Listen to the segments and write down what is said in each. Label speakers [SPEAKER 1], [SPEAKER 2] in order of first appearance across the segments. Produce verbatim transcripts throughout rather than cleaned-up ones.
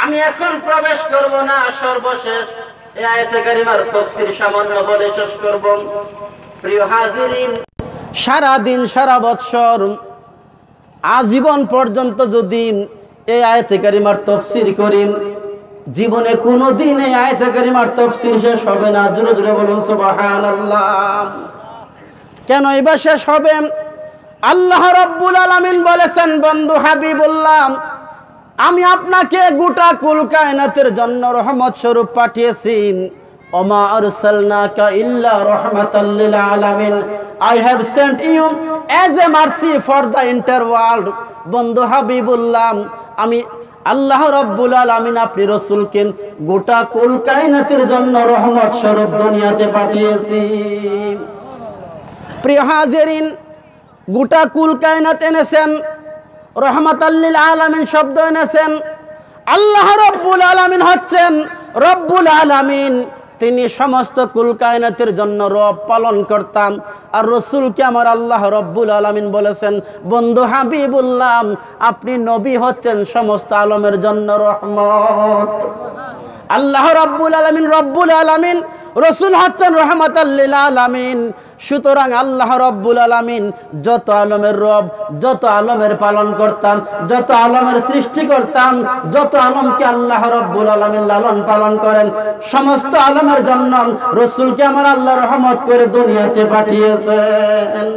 [SPEAKER 1] আমি এখন প্রবেশ করব না, সর্বশেষ এই আয়াতে কারিমার তাফসীর সামান্য বলে শেষ করব। প্রিয় হাজিরিন, সারা দিন সারা বৎসর আজীবন পর্যন্ত যদি এই আয়াতে কারিমার তাফসীর করি, জীবনে কোনো দিন এই আয়াতে কারিমার তাফসীর শেষ হবে না। জোরে জোরে বলুন সুবহানাল্লাহ। কেন এবার শেষ হবে? আল্লাহ রাব্বুল আলামিন বলেছেন, বন্ধু হাবিবুল্লাহ, আমি আপনাকে গোটা কুল কায়নাতের জন্য রহমত স্বরূপ পাঠিয়েছি। ওমা আরসালনাকা ইল্লা রাহমাতাল লিল আলামিন, I have sent you as a mercy for the entire world. বন্ধু হাবিবুল্লাহ, আমি আল্লাহ রাব্বুল আলামিন আপনি রাসূলকে গোটা কুল কায়নাতের জন্য রহমত স্বরূপ দুনিয়াতে পাঠিয়েছি। প্রিয় হাজিরিন, গোটা কুল কায়নাত এনেছেন, রহমাতাল লিল আলামিন শব্দ এনেছেন। আল্লাহ রাব্বুল আলামিন হচ্ছেন রব্বুল আলামিন, তিনি সমস্ত কুল কায়নাতের জন্য রব পালন করতাম। আর রাসূলকে আমার আল্লাহ রব্বুল আলামিন বলেছেন, বন্ধু হাবিবুল্লাহ, আপনি নবী হচ্ছেন সমস্ত আলমের জন্য রহমত। আল্লাহ রাব্বুল আলামিন রব্বুল আলামিন, রাসূল হচ্ছেন রহমাতাল লিল আলামিন। সুতরাং আল্লাহ রাব্বুল আলামিন যত আলমের রব, যত আলমের পালন করতাম, যত আলমের সৃষ্টি করতাম, যত আলমকে আল্লাহ রাব্বুল আলামিন লালন পালন করেন, সমস্ত আলমের জন্য রাসূলকে আমার আল্লাহ রহমত করে দুনিয়াতে পাঠিয়েছেন।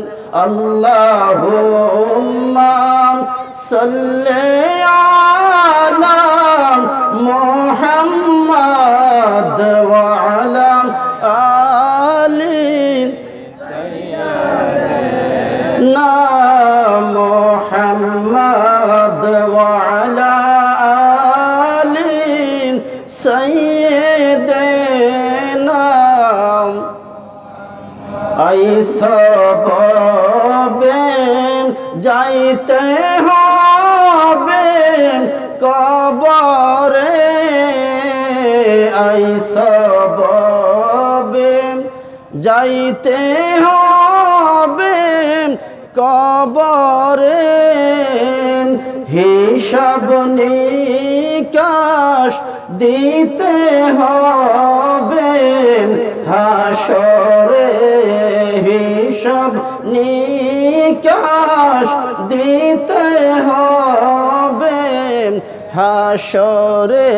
[SPEAKER 1] আল্লাহুম্মা সাল্লি আলা মুহাম্মাদ ওয়া আলা আলি সাইয়্যিদিনা মুহাম্মাদ ওয়া আলা আলি সাইয়্যিদিনা। আই সববে যাইতে হবে কবরে, আই সববে যাইতে হবে কবরে। হিসাব নিকাশ দিতে হবে হাসরে, হিসাব নিকাশ দিতে হবে হাসরে।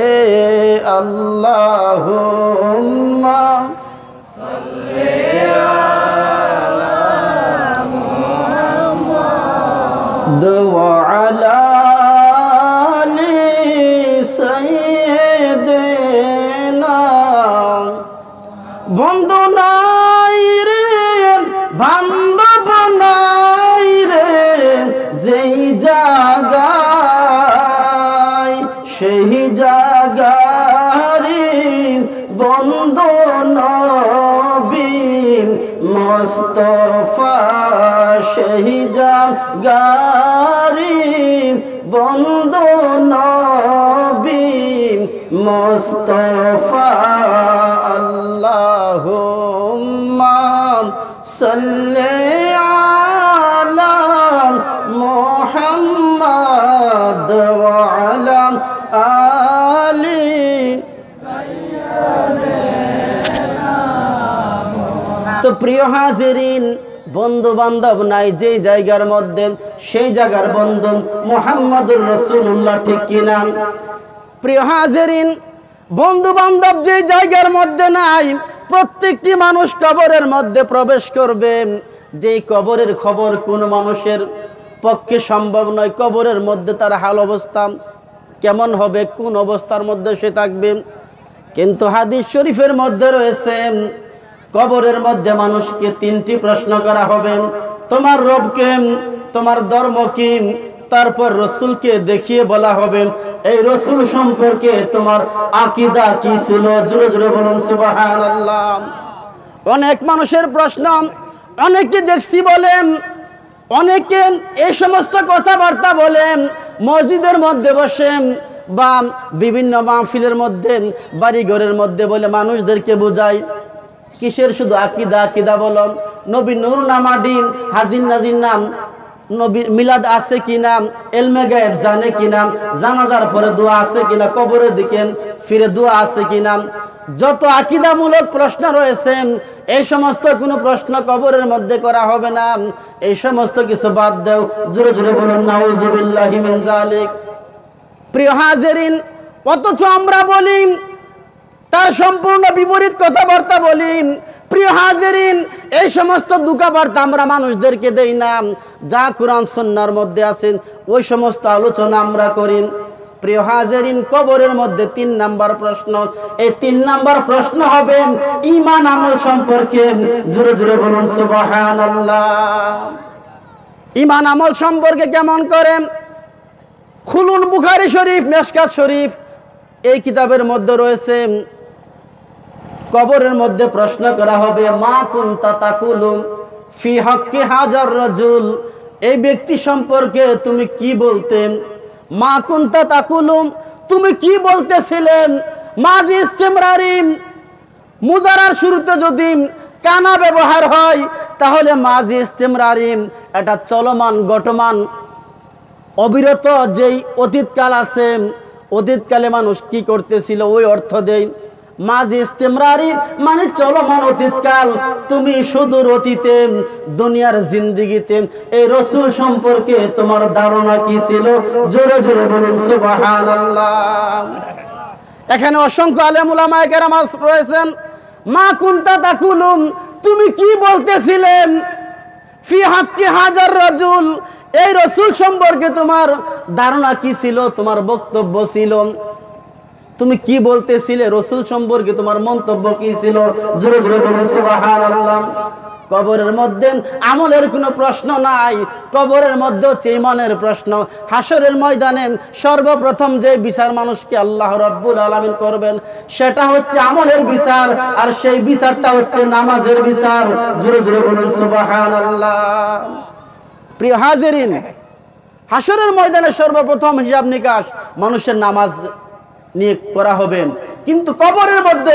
[SPEAKER 1] আল্লাহুম্মা সাল্লি আলা মুহাম্মাদ ওয়া আলা আলি সাইয়্যিদিনা। বন্ধু নাই রে, বান্ধব নাই রে, যেই জায়গায় সেই জায়গারি বন্ধু নবী মুস্তাফা, সেই জায়গারি বন্ধু নবী মুস্তাফা। আল্লাহুম্মা সাল্লি আলা মুহাম্মাদ ওয়া আলা আলি সাইয়্যিদিনা। তো প্রিয় হাজিরিন, বন্ধু বান্ধব নাই যেই জায়গার মধ্যে, সেই জায়গার বন্ধু মুহাম্মদুর রাসূলুল্লাহ, ঠিক কিনা? প্রিয় হাজিরিন, বন্ধু বান্ধব যে জায়গার মধ্যে নাই, প্রত্যেকটি মানুষ কবরের মধ্যে প্রবেশ করবে। যেই কবরের খবর কোন মানুষের পক্ষে সম্ভব নয়, কবরের মধ্যে তার হাল অবস্থা কেমন হবে, কোন অবস্থার মধ্যে সে থাকবে। কিন্তু হাদিস শরীফের মধ্যে রয়েছে, কবরের মধ্যে মানুষকে তিনটি প্রশ্ন করা হবে, তোমার রব কে, তোমার ধর্ম কি, তারপর রসুলকে দেখিয়ে বলা হবে এই রসুল সম্পর্কে তোমার আকীদা কি ছিল। জোরে জোরে বলুন সুবহানাল্লাহ। অনেক মানুষের প্রশ্ন, অনেকে দেখছি বলেন, অনেকে এই সমস্ত কথাবার্তা বলেন মসজিদের মধ্যে বসেন বা বিভিন্ন মাহফিলের মধ্যে, বাড়িঘরের মধ্যে বলে মানুষদেরকে বোঝায় কিসের শুধু আকীদা আকীদা বলন। নবী নূর নামাডিন হাজির নাজির নাম নবীর মিলাদ আছে কিনা, ইলমে গায়েব জানে কিনা, জানাজার পরে দোয়া আছে কিনা, কবরের দিকে ফিরে দোয়া আছে কিনা, যত আকীদামূলক প্রশ্ন রয়েছে এই সমস্ত কোনো প্রশ্ন কবরের মধ্যে করা হবে না। এই সমস্ত কিছু বাদ দাও, জোরে জোরে বলুন নাউযুবিল্লাহি মিন যালিক। প্রিয় হাজিরিন, অথচ আমরা বলি তার সম্পূর্ণ বিপরীত কথাবার্তা বলি। প্রিয় হাজিরিন, এই সমস্ত দুঃখবার্তা আমরা মানুষদেরকে দেই না, যা কোরআন সুন্নাহর মধ্যে আছেন ওই সমস্ত আলোচনা আমরা করি। প্রিয় হাজিরিন, কবরের মধ্যে তিন নাম্বার প্রশ্ন, এই তিন নাম্বার প্রশ্ন হবে ঈমান আমল সম্পর্কে। জোরে জোরে বলুন সুবহানাল্লাহ। ঈমান আমল সম্পর্কে কেমন করেন? খুলুন বুখারী শরীফ, মেশকাত শরীফ, এই কিতাবের মধ্যে রয়েছে কবরের মধ্যে প্রশ্ন করা হবে মা কুনতা তাকুলুন ফি হাক্কি হাজার রাজুল, এই ব্যক্তি সম্পর্কে তুমি কি বলতেন? মা কুনতা তাকুলুন, তুমি কি বলতেছিলেন? মাজি ইস্তিমরারি, মুজারার শুরুতে যদি কানা ব্যবহার হয় তাহলে মাজি ইস্তিমরারি, এটা চলমান গঠমান অবিরত যেই অতীতকাল আছে, অতীতকালে মানুষ কি করতেছিল ওই অর্থ দেয়। মাজি ইস্তিমরারি মানে চলমান অতীতকাল। তুমি সুদূর অতীতে দুনিয়ার জিন্দেগিতে এই রাসূল সম্পর্কে তোমার ধারণা কি ছিল? জোরে জোরে বলুন সুবহানাল্লাহ। এখানে অসংখ্য আলেম উলামায়ে কেরাম রয়েছেন। মা কুনতা তাকুলুন, তুমি কি বলতেছিলেন? ফি হাক্কি হাজার রাজুল, এই রাসূল সম্পর্কে তোমার ধারণা কি ছিল, তোমার বক্তব্য ছিল? তুমি কি বলতেছিলে রাসূল সম্পর্কে, তোমার মন্তব্য কি ছিল? জোরে জোরে বলুন সুবহানাল্লাহ। কবরের মধ্যে আমলের কোনো প্রশ্ন নাই, কবরের মধ্যে হচ্ছে ঈমানের প্রশ্ন। হাসরের ময়দানে সর্বপ্রথম যে বিচার মানুষকে আল্লাহ রাব্বুল আলামিন করবেন সেটা হচ্ছে আমলের বিচার, আর সেই বিচারটা হচ্ছে নামাজের বিচার। জোরে জোরে বলুন সুবহানাল্লাহ। প্রিয় হাজিরিন, হাসরের ময়দানে সর্বপ্রথম হিসাব নিকাশ মানুষের নামাজ নিয়ে করা হবে, কিন্তু কবরের মধ্যে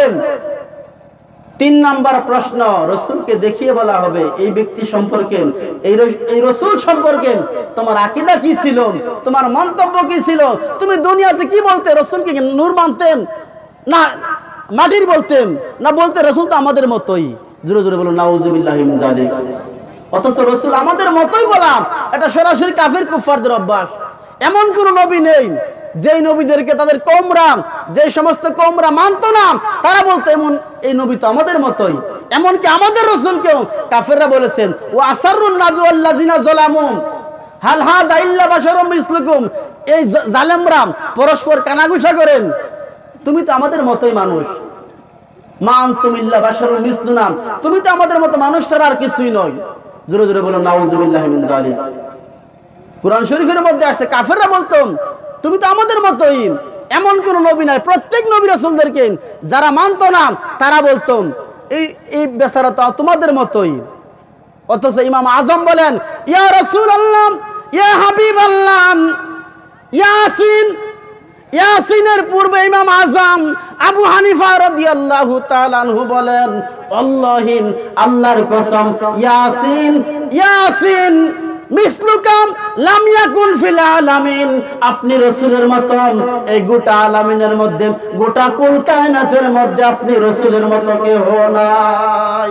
[SPEAKER 1] তিন নাম্বার প্রশ্ন রাসূলকে দেখিয়ে বলা হবে এই ব্যক্তি সম্পর্কে, এই রাসূল সম্পর্কে তোমার আকীদা কি ছিল, তোমার মন্তব্য কি ছিল, তুমি দুনিয়াতে কি বলতে? রাসূলকে নূর মানতেন না মাটির বলতেন, না বলতে রাসূল তো আমাদের মতোই? জোরে জোরে বলুন নাউযুবিল্লাহি মিন যালিক। অথচ রাসূল আমাদের মতোই বললাম, এটা সরাসরি কাফির কুফফারদের অভ্যাস। এমন কোন নবী নেই যেই নবীদেরকে তাদের কওমরা, যে সমস্ত কওমরা মানতো না, তারা বলতো এমন এই নবী তো আমাদের মতোই। এমনকি আমাদের রাসূলকেও কাফেররা বলেছেন ও আসারুন নাজওয়াল্লাযিনা যালামু হাল হাযা ইল্লা বাশারুম মিসলুকুম, এই জালেমরা পরস্পর কানাঘুষা করেন তুমি তো আমাদের মতোই মানুষ। মা আনতুম ইল্লা বাশারুম মিসলুনা, তুমি তো আমাদের মতো মানুষ ছাড়া আর কিছুই নয়। জোরে জোরে বলুন নাউযুবিল্লাহি মিন যালিক। কুরআন শরীফের মধ্যে আসছে কাফেররা বলতো তুমি তো আমাদের মতোই। এমন কোন নবী নাই, প্রত্যেক নবী রাসূলদেরকে যারা মানতো না তারা বলতো এই এই বেচারা তো তোমাদের মতোই। অথচ ইমাম আজম বলেন ইয়া রাসূলুল্লাহ, ইয়া হাবিবাল্লাহ, ইয়াসিন, ইয়াসিনের পূর্বে ইমাম আজম আবু হানিফা রাদিয়াল্লাহু তাআলা আনহু বলেন আল্লাহিন, আল্লাহর কসম, ইয়াসিন ইয়াসিন মিসলুকাম লাম ইয়াকুন ফিল আলামিন, আপনি রাসূলের মতন এই গোটা আলামিনের মধ্যে, গোটা কুল কায়নাতের মধ্যে আপনি রাসূলের মতো কেউ নাই।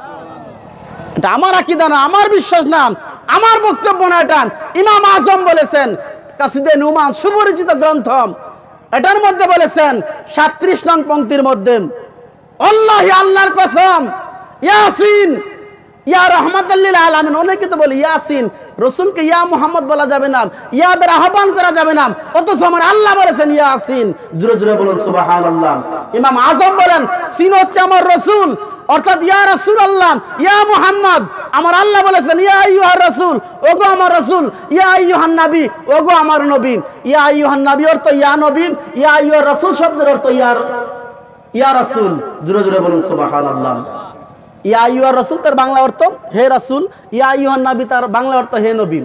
[SPEAKER 1] এটা আমার আকীদা না, আমার বিশ্বাস না, আমার বক্তব্য না, এটা ইমাম আজম বলেছেন। কাসিদে নুমান সুপরিচিত গ্রন্থ, এটার মধ্যে বলেছেন সাঁত্রিশ নং পংক্তির মধ্যে আল্লাহি, আল্লাহর কসম, ইয়াসিন ইয়া রাহমাতাল লিল আলামিন। অনেকে তো বলে ইয়াসিন, রাসূলকে ইয়া মুহাম্মদ বলা যাবে না, ইয়া দ্বারা আহ্বান করা যাবে না, অথচ আমার আল্লাহ বলেছেন ইয়াসিন। জোরে জোরে বলুন সুবহানাল্লাহ। ইমাম আজম বলেন সিন হচ্ছে আমার রাসূল, অর্থাৎ ইয়া রাসূলুল্লাহ, ইয়া মুহাম্মদ। আমার আল্লাহ বলেছেন ইয়া আইয়ুহার রাসূল, ওগো আমার রাসূল, ইয়া আইয়ুহান নবী, ওগো আমার নবী। ইয়া আইয়ুহান নবী অর্থ ইয়া নবী, ইয়া আইয়ুহার রাসূল শব্দের অর্থ ইয়া ইয়া রাসূল। জোরে জোরে বলুন সুবহানাল্লাহ। ইয়া আইয়ুহার রাসূল তার বাংলা অর্থ হে রাসূল, ইয়া আইয়ুহান নবী তার বাংলা অর্থ হে নবী।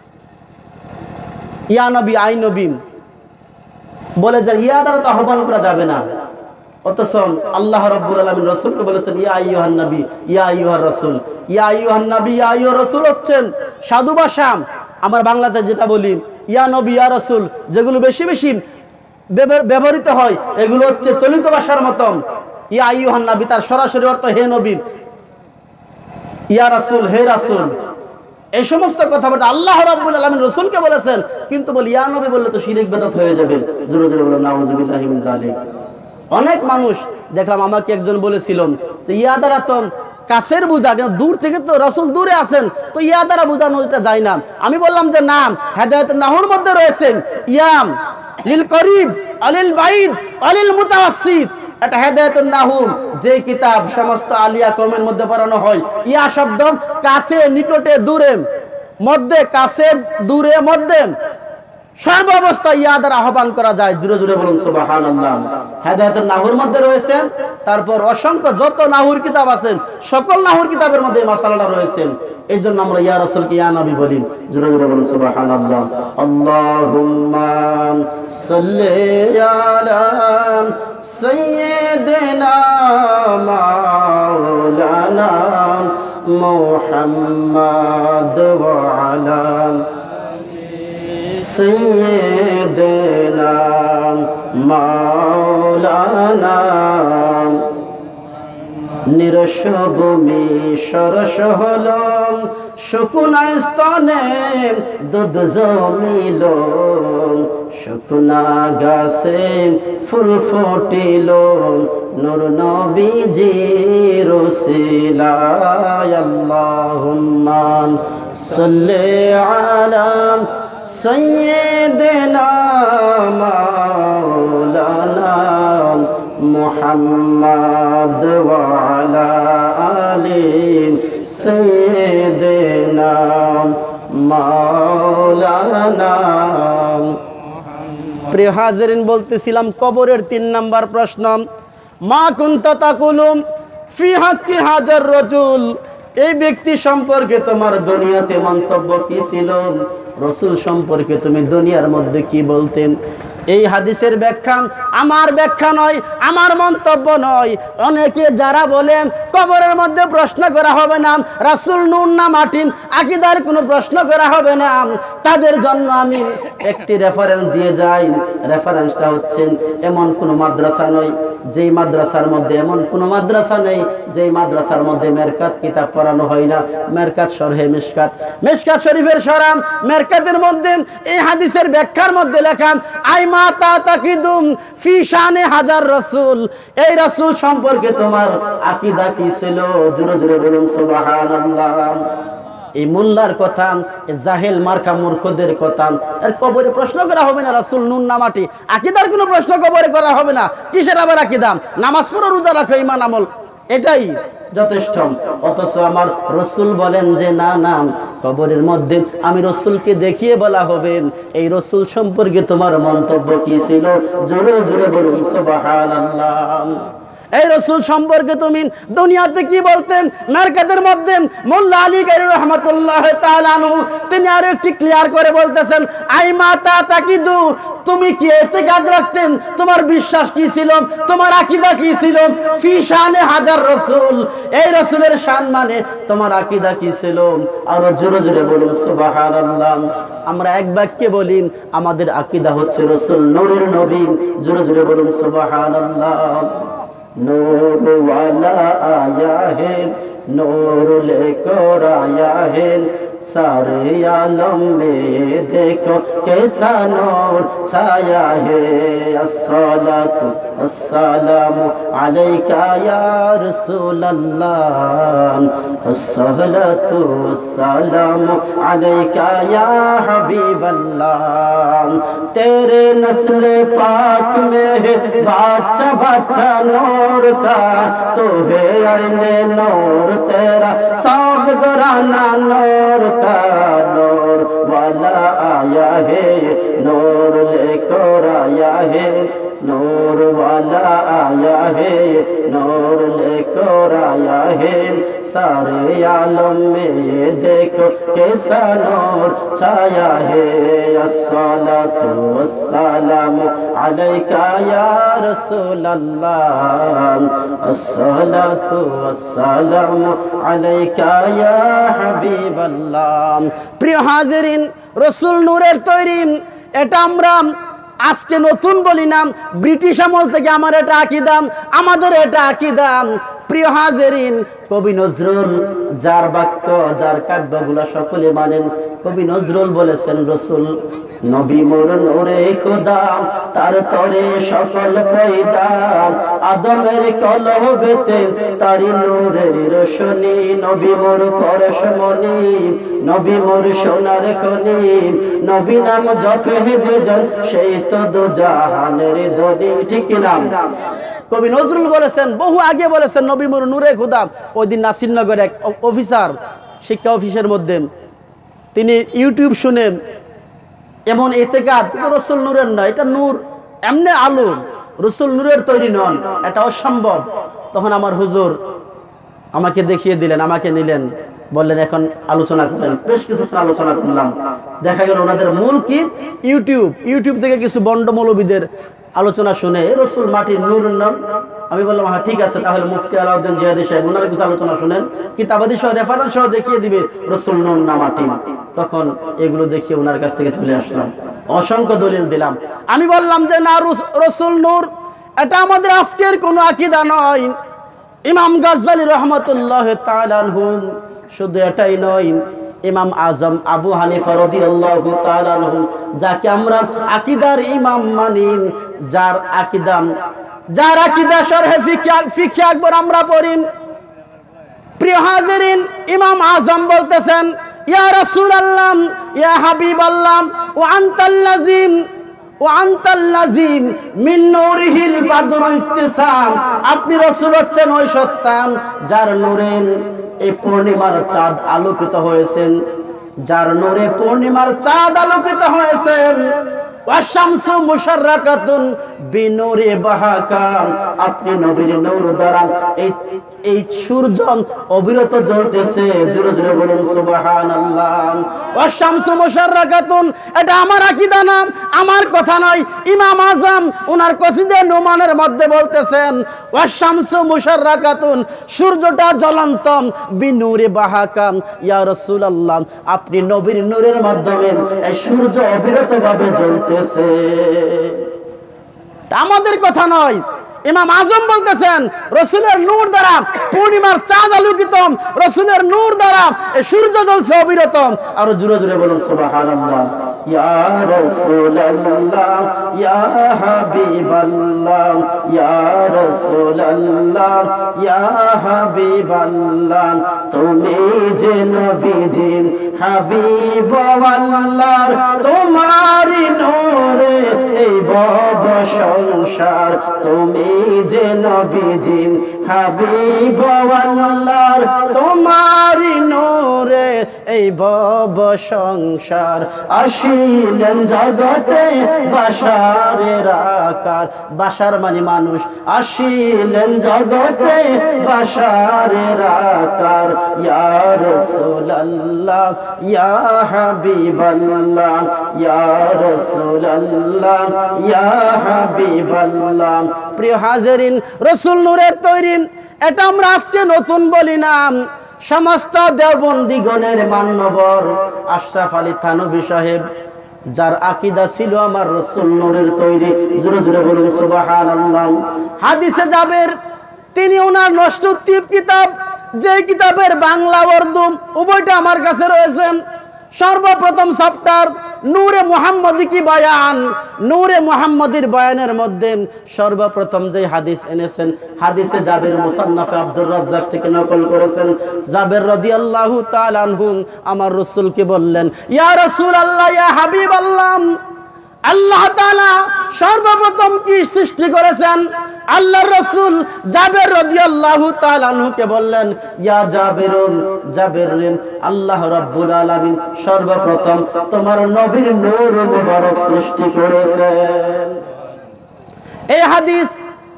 [SPEAKER 1] ইয়া নবী, আই নবী বলে যে ইয়া দ্বারা তো আহ্বান করা যাবে না, অথচ আল্লাহ রাব্বুল আলামিন রাসূলকে বলেছেন ইয়া আইয়ুহান নবী, ইয়া আইয়ুহার রাসূল। ইয়া আইয়ুহান নবী, ইয়া আইয়ুহার রাসূল হচ্ছেন সাধু ভাষা, আমার বাংলাতে যেটা বলি ইয়া নবী ইয়া রাসূল, যেগুলো বেশি বেশি ব্যবহৃত হয় এগুলো হচ্ছে চলিত ভাষার মতন। ইয়া আইয়ুহান নবী তার সরাসরি অর্থ হে নবী, ইয়া রাসূল হে রাসূল, এই সমস্ত কথাবার্তা আল্লাহ রাব্বুল আলামিন রাসূলকে বলেছেন, কিন্তু বলি ইয়া নবী বললে তো শিরক বিদআত হয়ে যাবেন। জোরে জোরে বলেন নাউযুবিল্লাহি মিন যালিক। অনেক মানুষ দেখলাম, আমাকে একজন বলেছিলেন তো ইয়া দ্বারা তো কাছের বুঝা, দূর থেকে তো রাসূল দূরে আছেন, তো ইয়া দ্বারা বোঝানো এটা যায় না। আমি বললাম যে নাম হেদায়েতুন নাহুর মধ্যে রয়েছেন ইয়াম লিল করিব আলিল বাইদ আলিল মুতাওয়াসসিত, এটা হেদায়েতুন নাহু যে কিতাব সমস্ত আলিয়া কওমের মধ্যে পড়ানো হয়। ইয়া শব্দ কাছে, নিকটে, দূরে, মধ্যে, কাছে, দূরে, মধ্যে, সর্ব অবস্থায় ইয়া দ্বারা আহ্বান করা যায়। জোরে জোরে বলুন সুবহানাল্লাহ। হেদায়েতুন নাহুর মধ্যে রয়েছেন, তারপর অসংখ্য যত নাহুর কিতাব আছেন সকল নাহুর কিতাবের মধ্যে এই মাসালাটা রয়েছেন। এই জন্য আমরা ইয়া রাসূলকে ইয়া নবী বলি। জোরে জোরে বলুন সুবহানাল্লাহ। আল্লাহুম্মা সাল্লি আলা সাইয়্যিদিনা মাওলানা মুহাম্মাদ ওয়া আলা সাইয়্যিদিনা মাওলানা। নিরসভূমি সরস হল শুকনা স্তনে দুধ জমিল, শুকনা গাছে ফুল ফুটিল নূর নবীজির ওসিলায়। আল্লাহুম্মা সাল্লি আলা সাইয়্যিদিনা মাওলানা মুহাম্মাদ ওয়া আলা আলি সাইয়্যিদিনা মাওলানা। প্রিয় হাজিরিন, বলতেছিলাম কবরের তিন নাম্বার প্রশ্ন, মা কুনতা তাকুলুম ফি হাক্কি হাজার রাজুল, এই ব্যক্তি সম্পর্কে তোমার দুনিয়াতে মন্তব্য কি ছিল? রাসূল সম্পর্কে তুমি দুনিয়ার মধ্যে কি বলতেন? এই হাদিসের ব্যাখ্যা আমার ব্যাখ্যা নয়, আমার মন্তব্য নয়। অনেকে যারা বলেন কবরের মধ্যে প্রশ্ন করা হবে না, রাসূল নূর না মাটিন, আকীদার কোনো প্রশ্ন করা হবে না, তাদের জন্য আমি একটি রেফারেন্স দিয়ে যাই। রেফারেন্সটা হচ্ছে এমন কোনো মাদ্রাসা নয় যেই মাদ্রাসার মধ্যে এমন কোনো মাদ্রাসা নেই যেই মাদ্রাসার মধ্যে মেরকাত কিতাব পড়ানো হয় না। মেরকাত শরহে মিশকাত, মিশকাত শরীফের শরাম মেরকাতের মধ্যে এই হাদিসের ব্যাখ্যার মধ্যে লেখা আই মাতা তাকিদুম ফি শানে হাজার রাসূল, এই রাসূল সম্পর্কে তোমার আকীদা কি ছিল? জোরে জোরে বলুন সুবহানাল্লাহ। এই মোল্লার কথা, জাহেল মার্কা মূর্খদের কথা, এর কবরে প্রশ্ন করা হবে না রাসূল নূর না মাটি, আকীদার কোনো প্রশ্ন কবরে করা হবে না। কিসের আবার আকীদা? নামাজ পড়ো, রোজা রাখো, ঈমান আমল, এটাই যথেষ্ট। অথচ আমার রাসূল বলেন যে না না, কবরের মধ্যে আমি রাসূলকে দেখিয়ে বলা হবে এই রাসূল সম্পর্কে তোমার মন্তব্য কি ছিল? জোরে জোরে বলুন সুবহানাল্লাহ। এই রাসূল সম্পর্কে তুমি দুনিয়াতে কি বলতেন? মেরকাতের মধ্যে মোল্লা আলী গায়রুর রাহমাতুল্লাহ তাআলা আনহু তিনি আরো একটি ক্লিয়ার করে বলতেছেন আই মাতা তাকিদু, তুমি কি ইতিকাদ রাখতেন? তোমার বিশ্বাস কি ছিল? তোমার আকীদা কি ছিল? ফি শানে হাজার রাসূল, এই রাসূলের শান মানে তোমার আকীদা কি ছিল? আরো জোরে জোরে বলুন সুবহানাল্লাহ। আমরা এক বাক্যে বলি আমাদের আকীদা হচ্ছে রাসূল নূরের নবী। জোরে জোরে বলুন সুবহানাল্লাহ। नूर वाला आया है, नूर लेकर आया है, सारे आलम में देखो कैसा नूर छाया है। अस्सलातु अस्सलामु अलैका या रसूल अल्लाह, अस्सलातु अस्सलामु अलैका या हबीब अल्लाह। तेरे नस्ल पाक में है बादशाह बादशाह नूर का, तो है आईने नूर तेरा सब घराना नूर का। नूर वाला आया है, नूर लेकर आया है, नूर वाला आया है, नूर लेकर आया है, सारे आलम में ये देखो कैसा नूर छाया है। अस्सलातु वस्सलामु अलैका या रसूल अल्लाह, अस्सलातु वस्सलामु अलैका या हबीब अल्लाह। प्रिय हाजिরিन, रसूल नूरेर तैरी, এটা আমরা আজকে নতুন বলি না, ব্রিটিশ আমল থেকে আমার এটা আকীদা, আমাদের এটা আকীদা। প্রিয় হাজিরিন, কবি নজরুল যার বাক্য যার কাব্যগুলো সকলে মানেন, কবি নজরুল বলেছেন রসুল নবী মোর নূরে খোদা, তার তরে সকল পয়দা, আদমের কলবেতে তারি নূরের রোশনী, নবী মোর পরশমণি, নবী মোর সোনার খনি, নবী নাম জপে যে জন সেই তো দো জাহানের ধনী। ঠিক কি নাম? কবি নজরুল বলেছেন, বহু আগে বলেছেন নবী মোর নূরে খোদা। ওই দিন নাসিরনগর এক অফিসার, শিক্ষা অফিসের মধ্যে তিনি ইউটিউব শুনেন, এমন এতেকাদ রসুল নূরের নয়, এটা নূর এমনি আলো, রসুল নূরের তৈরি নন, এটা অসম্ভব। তখন আমার হুজুর আমাকে দেখিয়ে দিলেন, আমাকে নিলেন, বললেন এখন আলোচনা করেন। বেশ কিছুক্ষণ আলোচনা করলাম, দেখা গেল ওনাদের মূল কি ইউটিউব, ইউটিউব থেকে কিছু বন্ড মৌলবীদের আলোচনা শুনে রসুল মাটির নূর নাম। আমি বললাম হ্যাঁ ঠিক আছে, তাহলে মুফতি আলাউদ্দিন জিহাদি সাহেব ওনার কিছু আলোচনা শুনেন, কিতাবাদি সহ রেফারেন্স সহ দেখিয়ে দিবে রসুল নূর না মাটি। তখন এগুলো দেখিয়ে ওনার কাছ থেকে চলে আসলাম, অসংখ্য দলিল দিলাম। আমি বললাম যে না, রসুল নূর এটা আমাদের আজকের কোনো আকীদা নয়। ইমাম গাজ্জালী রহমাতুল্লাহ তাআলা আনহু শুধু এটাই নয়, ইমাম আজম আবু হানিফা রাদিয়াল্লাহু তাআলা আনহু, যাকে আমরা আকীদার ইমাম মানি, যার আকীদা যার আকীদা শরহে ফিকহ আকবর আমরা পড়ি। প্রিয় হাজিরিন, ইমাম আজম বলতেছেন ইয়া রাসূলুল্লাহ ইয়া হাবিবাল্লাহ ওয়া আনতাল্লাযী ওয়া আনতাল্লাযী মিন নূরিহিল বাদরু ইত্তিসাম, আপনি রাসূল হচ্ছেন ওই সত্তা যার নূরে এই পূর্ণিমার চাঁদ আলোকিত হয়েছেন, যার নূরে পূর্ণিমার চাঁদ আলোকিত হয়েছেন। ওয়াশামসু মুশাররাকাতুন বিনূরি বাহাকাম, আপনি নবীর নূর দ্বারা এই এই সূর্য অবিরত জ্বলতেছে। জোরে জোরে বলুন সুবহানাল্লাহ। ওয়াশামসু মুশাররাকাতুন, এটা আমার আকীদা না, আমার কথা নয়। ইমাম আজম ওনার কসিদে নুমানের মধ্যে বলতেছেন ওয়াশামসু মুশাররাকাতুন, সূর্যটা জ্বলন্ত, বিনূরি বাহাকাম ইয়া রাসূলুল্লাহ, আপনি নবীর নূরের মাধ্যমে এই সূর্য অবিরতভাবে জ্বলতে। আমাদের কথা নয়, ইমাম আজম বলতেছেন রসুলের নূর দ্বারা পূর্ণিমার চাঁদ আলোকিত, রসুলের নূর দ্বারা সূর্য জ্বলছে অবিরত। আর জোরে জোরে বলুন সুবহানাল্লাহ। ইয়া রাসূলুল্লাহ ইয়া হাবিবাল্লাহ ইয়া রাসূলুল্লাহ ইয়া হাবিবাল্লাহ, তুমি যে নবীজি হাবিব আল্লাহর, তোমারই নূরে এই ভব সংসার, তুমি যে নবীজি হাবিব আল্লাহর, তোমারই নূরে এই ভব সংসার। আসিলেন জগতে বাশারের আকার, বাশার মানে মানুষ, আসিলেন জগতে বাশারের আকার। ইয়া রাসূলুল্লাহ ইয়া হাবিবাল্লাহ ইয়া রাসূলুল্লাহ ইয়া হাবিবাল্লাহ। প্রিয় হাজিরিন, রসুল নূরের তৈরি, এটা আমরা আজকে নতুন বলি না। সমস্ত দেওবন্দিগণের মান্যবর আশরাফ আলী থানভী সাহেব, যার আকীদা ছিল আমার রসুল নূরের তৈরি। জোরে জোরে বলুন সুবহানাল্লাহ। হাদিসে জাবের, তিনি ওনার নষ্টুত্তিব কিতাব, যে কিতাবের বাংলা উর্দু উভয়টা আমার কাছে রয়েছে। সর্বপ্রথম চ্যাপ্টার নূরে মুহাম্মদি কি বয়ান, নূরে মুহাম্মদির বয়ানের মধ্যে সর্বপ্রথম যে হাদিস এনেছেন, হাদিসে জাবের মুসান্নাফে আব্দুর রাজ্জাক থেকে নকল করেছেন। জাবের রাদিয়াল্লাহু তাআলা আনহু আমার রাসূলকে বললেন ইয়া রাসূলুল্লাহ ইয়া হাবিবাল্লাহ, আল্লাহ তাআলা সর্বপ্রথম কি সৃষ্টি করেছেন? আল্লাহর রাসূল জাবের রাদিয়াল্লাহু তাআলা আনহুকে বললেন ইয়া জাবেরুন, জাবেরুন, আল্লাহ রাব্বুল আলামিন সর্বপ্রথম তোমার নবীর নূর মুবারক সৃষ্টি করেছেন। এই হাদিস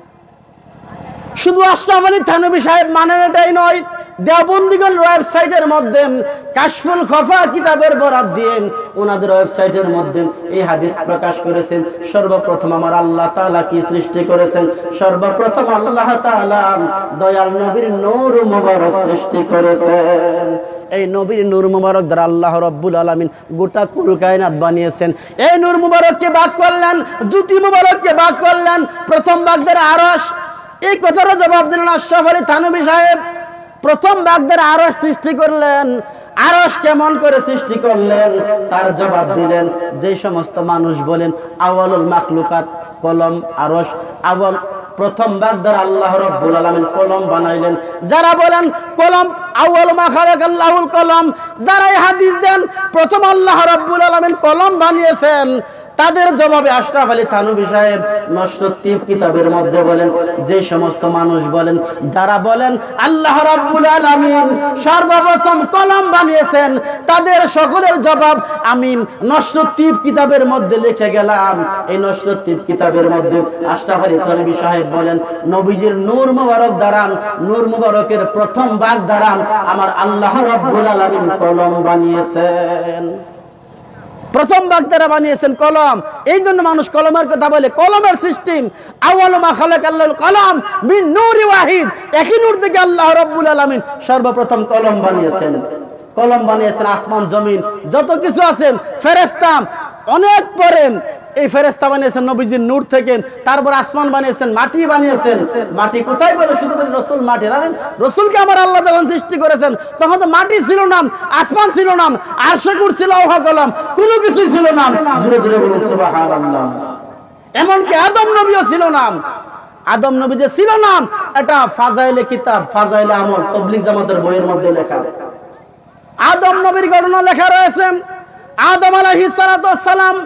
[SPEAKER 1] শুধু আশরাফ আলী থানভী সাহেব মানেন এটাই নয়, দেওবন্দিগণ ওয়েবসাইটের মধ্যে কাশফুল খফা কিতাবের বরাত দিয়ে ওনাদের ওয়েবসাইটের মধ্যে এই হাদিস প্রকাশ করেছেন। সর্বপ্রথম আমার আল্লাহ তাআলা কি সৃষ্টি করেছেন? সর্বপ্রথম আল্লাহ তাআলা দয়াল নবীর নূর মুবারক সৃষ্টি করেছেন। এই নবীর নূর মুবারক দ্বারা আল্লাহ রাব্বুল আলামিন গোটা কুল কায়নাত বানিয়েছেন। এই নূর মুবারককে ভাগ করলেন, জ্যোতি মুবারককে ভাগ করলেন। প্রথম ভাগ দ্বারা আরশ, এই কথারও জবাব দিলেন আশরাফ আলী থানভী সাহেব। প্রথম বাগদার আরশ সৃষ্টি করলেন। আরশ কেমন করে সৃষ্টি করলেন তার জবাব দিলেন, যে সমস্ত মানুষ বলেন আওয়ালুল মাখলুকাত কলম আরশ, আওয়াল প্রথম বাগদার আল্লাহ রাব্বুল আলামিন কলম বানাইলেন। যারা বলেন কলম আউয়ালু মা খালাকাল্লাহুল কলম, যারা এই হাদিস দেন প্রথম আল্লাহ রাব্বুল আলামিন কলম বানিয়েছেন, তাদের জবাবে আশরাফ আলী থানভী সাহেব নসরুদ্দীন কিতাবের মধ্যে বলেন, যে সমস্ত মানুষ বলেন যারা বলেন আল্লাহ রাব্বুল আলামিন সর্বপ্রথম কলম বানিয়েছেন, তাদের সকলের জবাব আমি নসরুদ্দীন কিতাবের মধ্যে লিখে গেলাম। এই নসরুদ্দীন কিতাবের মধ্যে আশরাফ আলী থানভী সাহেব বলেন, নবীজির নূর মুবারক দ্বারা, নূর মুবারকের প্রথম ভাগ দ্বারা আমার আল্লাহ রাব্বুল আলামিন কলম বানিয়েছেন। প্রথম ভাগ দ্বারা বানিয়েছেন কলম। এই জন্য মানুষ কলমের কথা বলে। কলমের সিস্টেম আউয়ালু মা খালাকাল্লাহুল কলম মিন নূরি ওয়াহিদ, একই নূর থেকে আল্লাহ রাব্বুল আলামিন সর্বপ্রথম কলম বানিয়েছেন। কলম বানিয়েছেন আসমান জমিন যত কিছু আছেন, ফেরেশতা অনেক পরে এই ফেরেশতা বানিয়েছেন নবীজির নূর থেকে। তারপর আসমান বানিয়েছেন, মাটি বানিয়েছেন। মাটি কোথায় বলে? শুধু বলি রসুল মাটি। আরে রসুলকে আমার আল্লাহ যখন সৃষ্টি করেছেন তখন তো মাটি ছিল না, আসমান ছিল না, আরশে কুরসি লৌহ কলম কোনো কিছুই ছিল না। জোরে জোরে বলুন সুবহানাল্লাহ। এমনকি আদম নবীও ছিল না। আদম নবী যে ছিল না এটা ফাজাইলে কিতাব, ফাজাইলে আমল, তাবলীগ জামাতের বইয়ের মধ্যে লেখা। আদম নবীর ঘটনা লেখা রয়েছে। আদম আলাইহিস সালাতু ওয়াস সালাম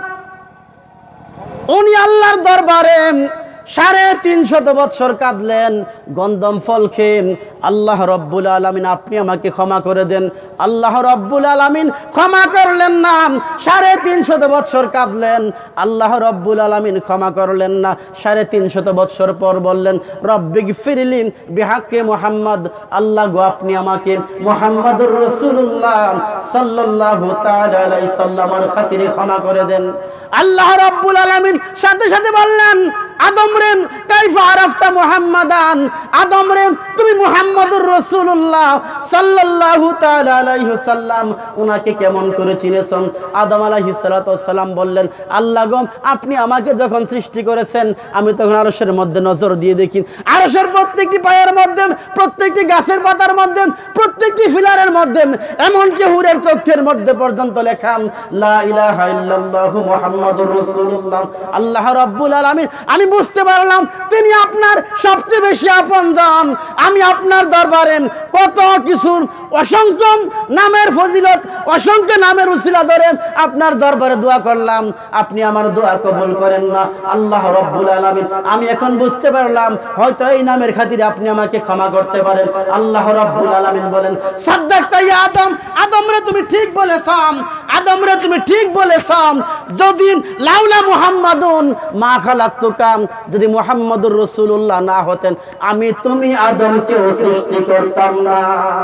[SPEAKER 1] উনি আল্লাহর দরবারে সাড়ে তিনশত বৎসর কাঁদলেন গন্ধম ফল খেয়ে। আল্লাহ রব্বুল আলামিন আপনি আমাকে ক্ষমা করে দেন। আল্লাহ রব্বুল আলামিন ক্ষমা করলেন না। সাড়ে তিনশত বৎসর কাঁদলেন, আল্লাহ রব্বুল আলামিন ক্ষমা করলেন না। সাড়ে তিনশত বৎসর পর বললেন রব্বিগফিরলি বিহাক্কি মুহাম্মদ, আল্লাহ গো আপনি আমাকে মুহাম্মদুর রাসূলুল্লাহ সাল্লাল্লাহু তাআলা আলাইহি সাল্লামের খাতিরে ক্ষমা করে দেন। আল্লাহ রব্বুল আলামিন সাথে সাথে বললেন আদম রে কাইফা আরাফতা মুহাম্মাদান, আদম রে তুমি মুহাম্মদুর রাসূলুল্লাহ সাল্লাল্লাহু তাআলা আলাইহি ওয়াসাল্লাম উনাকে কেমন করে চিনেছেন? আদম আলাইহিস সালাতু ওয়াস সালাম বললেন আল্লাহ গো আপনি আমাকে যখন সৃষ্টি করেছেন আমি তখন আরশের মধ্যে নজর দিয়ে দেখি, আরশের প্রত্যেকটি পায়ের মধ্যে, প্রত্যেকটি গাছের পাতার মধ্যে, প্রত্যেকটি ফিলারের মধ্যে, এমনকি হুরের চোখের মধ্যে পর্যন্ত লেখা লা ইলাহা ইল্লাল্লাহু মুহাম্মাদুর রাসূলুল্লাহ। আল্লাহ রাব্বুল আলামিন আমি বুঝতে পারলাম তিনি আপনার সবচেয়ে বেশি আপনজন। আমি আপনার দরবারে কত কিছু অসংখ্য নামের ফজিলত, অসংখ্য নামের উসিলা ধরে আপনার দরবারে দোয়া করলাম, আপনি আমার দোয়া কবুল করেন না। আল্লাহ রাব্বুল আলামিন আমি এখন বুঝতে পারলাম হয়তো এই নামের খাতিরে আপনি আমাকে ক্ষমা করতে পারেন। আল্লাহ রাব্বুল আলামিন বলেন সাদ্দাকতা ইয়া আদম, আদম রে তুমি ঠিক বলেছাম, আদম রে তুমি ঠিক বলেছাম। যদি লাউলা মুহাম্মাদুন মা খালাকতুকা, যদি মুহাম্মদুর রাসূলুল্লাহ না হতেন আমি তুমি আদমকেও সৃষ্টি করতাম না।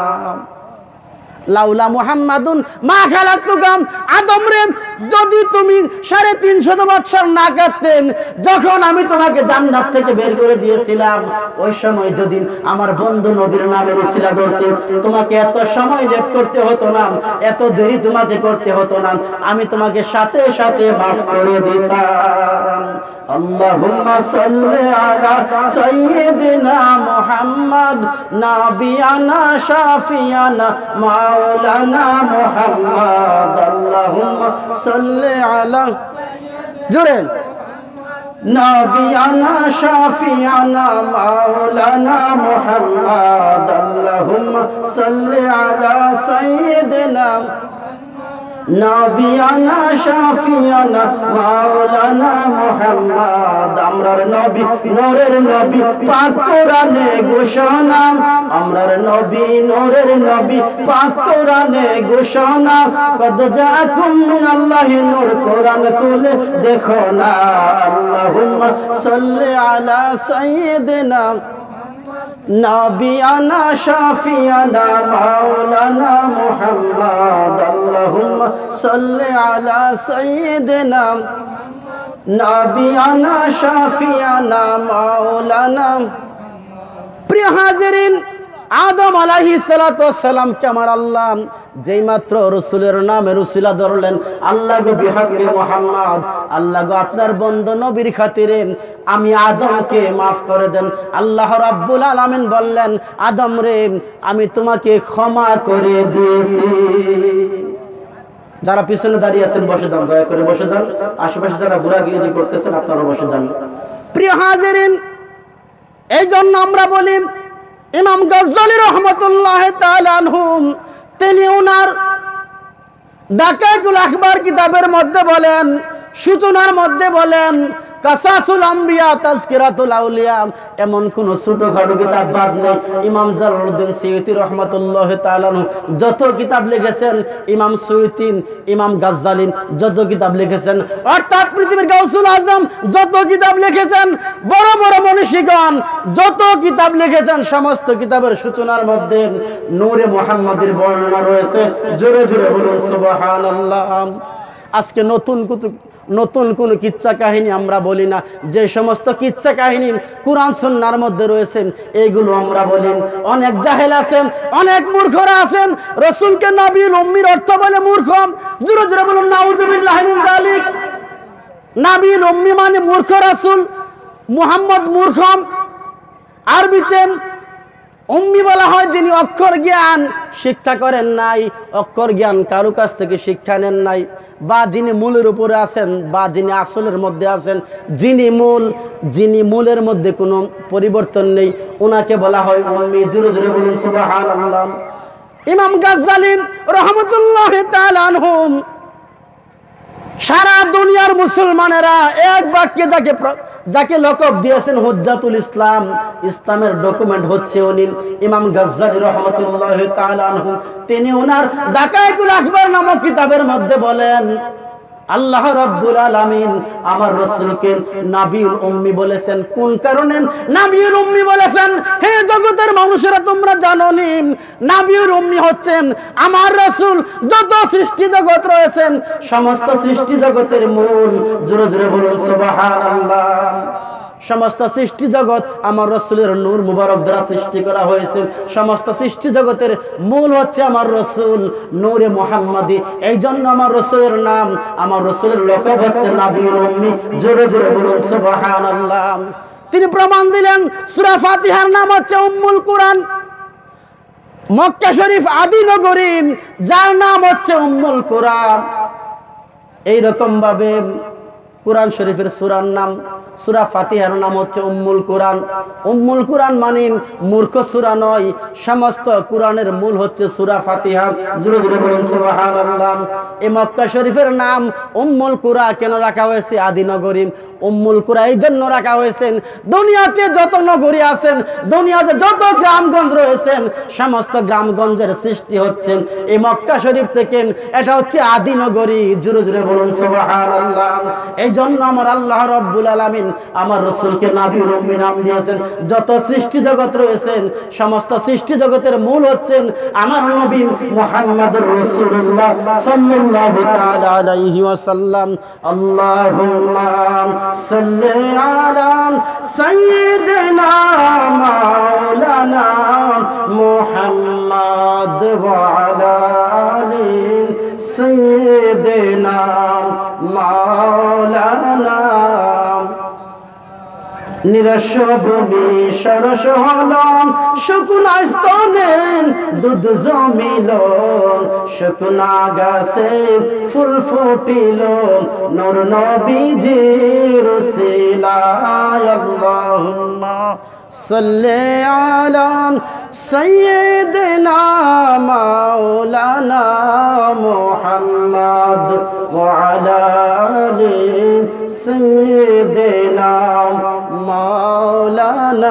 [SPEAKER 1] লাউলা মুহাম্মাদুন মা খালাকতুকাম, আদম রে যদি তুমি সাড়ে তিনশত বৎসর না কাঁদতেন, যখন আমি তোমাকে জান্নাত থেকে বের করে দিয়েছিলাম ওই সময় যদি আমার বন্ধু নবীর নামের উসিলা ধরতেন তোমাকে এত সময় লেট করতে হতো না, এত দেরি তোমাকে করতে হতো না, আমি তোমাকে সাথে সাথে মাফ করে দিতাম। আল্লাহুম্মা সাল্লি আলা সাইয়্যিদিনা মুহাম্মদ নাবিয়ানা শাফিয়ানা মাওলানা মুহাম্মদ। আল্লাহুম্মা সাল্লি আলা জোরে নাবিয়ানা শাফিয়ানা মাওলানা মুহাম্মদ। আল্লাহুম্মা সাল্লি আলা সাইয়্যিদিনা নবিয়ানা শাফিয়ানা মাওলানা মুহাম্মদ আমরার নবী নূরের নবী পাক কোরআনে ঘোষণা আমরার নবী নূরের নবী পাক কোরআনে ঘোষণা কদ জাআকুম মিনাল্লাহি নূর কোরআন খুলে দেখো না আল্লাহুম্মা সাল্লি আলা সাইয়্যিদিনা নবিয়ানা শাফিয়ানা মাওলানা মুহাম্মদ আল্লাহুম্মা সাল্লি আলা সাইয়্যিদিনা নবিয়ানা শাফিয়ানা মাওলানা। প্রিয় হাজিরিন, আদম আলাইহিস সালাতু ওয়াস সালাম কে আমার আল্লাহ যেই মাত্র রাসূলের নামে রসিলা ধরলেন, আল্লাহ গো বিহাক্কে মুহাম্মদ, আল্লাহ গো আপনার বন্ধু নবীর খাতিরে আমি আদমকে মাফ করে দেন। আল্লাহ রাব্বুল আলামিন বললেন, আদম রে আমি তোমাকে ক্ষমা করে দিয়েছি। যারা পিছনে দাঁড়িয়ে আছেন বসে যান, দয়া করে বসে যান। আশেপাশে যারা বুড়াগিরি করতেছেন আপনারা বসে যান। প্রিয় হাজিরিন, এই জন্য আমরা বলি ইমাম গাজ্জালী রহমতুল্লাহ তাআলা আনহু তিনি ওনার দাকাইকুল আখবার কিতাবের মধ্যে বলেন, সূচনার মধ্যে বলেন, কাসাসুল আম্বিয়া তাজকিরাতুল আউলিয়া, এমন কোন ছোটখাটো কিতাব বাদ নেই। ইমাম জালালউদ্দিন সুয়ুতী রহমাতুল্লাহ তাআলা যত কিতাব লিখেছেন, ইমাম সুয়ুতী ইমাম গাজ্জালী যত কিতাব লিখেছেন, অর্থাৎ পৃথিবীর গাউসুল আজম যত কিতাব লিখেছেন, বড় বড় মনীষীগণ যত কিতাব লিখেছেন, সমস্ত কিতাবের সূচনার মধ্যে নূরে মুহাম্মাদের বর্ণনা রয়েছে। জোরে জোরে বলুন সুবহানাল্লাহ। আজকে নতুন কুতু নতুন কোন কিচ্ছা কাহিনী আমরা বলি না, যে সমস্ত কিচ্ছা কাহিনী কুরআন সুন্নাহর মধ্যে রয়েছেন এইগুলো আমরা বলি। অনেক জাহেল আছেন, অনেক মূর্খরা আছেন, রাসূলকে নবীর উম্মির অর্থ বলে মূর্খ। জোরে জোরে বলুন নাউযুবিল্লাহি মিন যালিক। নবীর উম্মি মানে মূর্খ, রাসূল মুহাম্মদ মূর্খ। আরবিতে উম্মি বলা হয় যিনি অক্ষর জ্ঞান শিক্ষা করেন নাই, অক্ষর জ্ঞান কারো কাছ থেকে শিক্ষা নেন নাই, বা যিনি মূলের উপরে আছেন, বা যিনি আসলের মধ্যে আছেন, যিনি মূল যিনি মূলের মধ্যে কোনো পরিবর্তন নেই, ওনাকে বলা হয় উম্মি। জোরে জোরে বলুন সুবহানাল্লাহ। ইমাম গাজ্জালী রাহমাতুল্লাহ তাআলা আনহু সারা দুনিয়ার মুসলমানেরা এক বাক্যে যাকে যাকে লকব দিয়েছেন হুজ্জাতুল ইসলাম, ইসলামের ডকুমেন্ট হচ্ছে উনি ইমাম গাজ্জালী রাহমাতুল্লাহ তাআলা আনহু। তিনি ওনার দাকাইকুল আখবার নামক কিতাবের মধ্যে বলেন, আল্লাহ রাব্বুল আলামিন আমার রাসূলকে নবীউল উম্মি বলেছেন। কোন কারণে নবীউল উম্মি বলেছেন? হে জগতের মানুষেরা, তোমরা জানো নি নবীউল উম্মি হচ্ছেন আমার রাসূল। যত সৃষ্টি জগৎ রয়েছেন সমস্ত সৃষ্টি জগতের মূল। জোরে জোরে বলুন সুবহানাল্লাহ। সমস্ত সৃষ্টি জগৎ আমার রাসূলের নূর মুবারক দ্বারা সৃষ্টি করা হয়েছে। সমস্ত সৃষ্টি জগতের মূল হচ্ছে আমার রাসূল নূরে মুহাম্মাদি। এই জন্য আমার রাসূলের নাম, আমার রাসূলের লকব হচ্ছে নবীউল উম্মি। জোরে জোরে বলুন সুবহানাল্লাহ। তিনি প্রমাণ দিলেন সূরা ফাতিহার নাম হচ্ছে উম্মুল কুরআন। মক্কা শরীফ আদি নগরী, যার নাম হচ্ছে উম্মুল কুরআন। এই রকম ভাবে কুরআন শরীফের সূরার নাম, সূরা ফাতিহার নাম হচ্ছে উম্মুল কুরআন। উম্মুল কুরআন মানে মূর্খ সূরা নয়, সমস্ত কুরআনের মূল হচ্ছে সূরা ফাতিহা। জোরে জোরে বলুন সুবহানাল্লাহ। এই মক্কা শরীফের নাম উম্মুল কুরা কেন রাখা হয়েছে? আদি নগরী। উম্মুল কুরা এই জন্য রাখা হয়েছে, দুনিয়াতে যত নগরী আছেন, দুনিয়াতে যত গ্রামগঞ্জ রয়েছেন, সমস্ত গ্রামগঞ্জের সৃষ্টি হচ্ছেন এই মক্কা শরীফ থেকে। এটা হচ্ছে আদি নগরী। জোরে জোরে বলুন সুবহানাল্লাহ। এই জন্য আমার আল্লাহ রাব্বুল আলামিন আমার রাসূলকে নবীউল উম্মি নাম দিয়েছেন। যত সৃষ্টি জগৎ রয়েছেন সমস্ত সৃষ্টি জগতের মূল হচ্ছেন আমার নবী মুহাম্মদুর রাসূলুল্লাহ সাল্লাল্লাহু তাআলা আলাইহি ওয়াসাল্লাম। আল্লাহুম্মা সাল্লি আলা সাইয়্যিদিনা মাওলানা মুহাম্মদ ওয়া আলা আলি সাইয়্যিদিনা মাওলানা নিরস ভূমি সরস হলন শুকনা স্তনে দুধ জমিল শুকনা গাছে ফুল ফুটিল নূর নবীজির উসিলায় আল্লাহুম্মা সাল্লি আলা সাইয়্যিদিনা মাওলানা মুহাম্মদ ওয়া আলা আলি সাইয়্যিদিনা মাওলানা।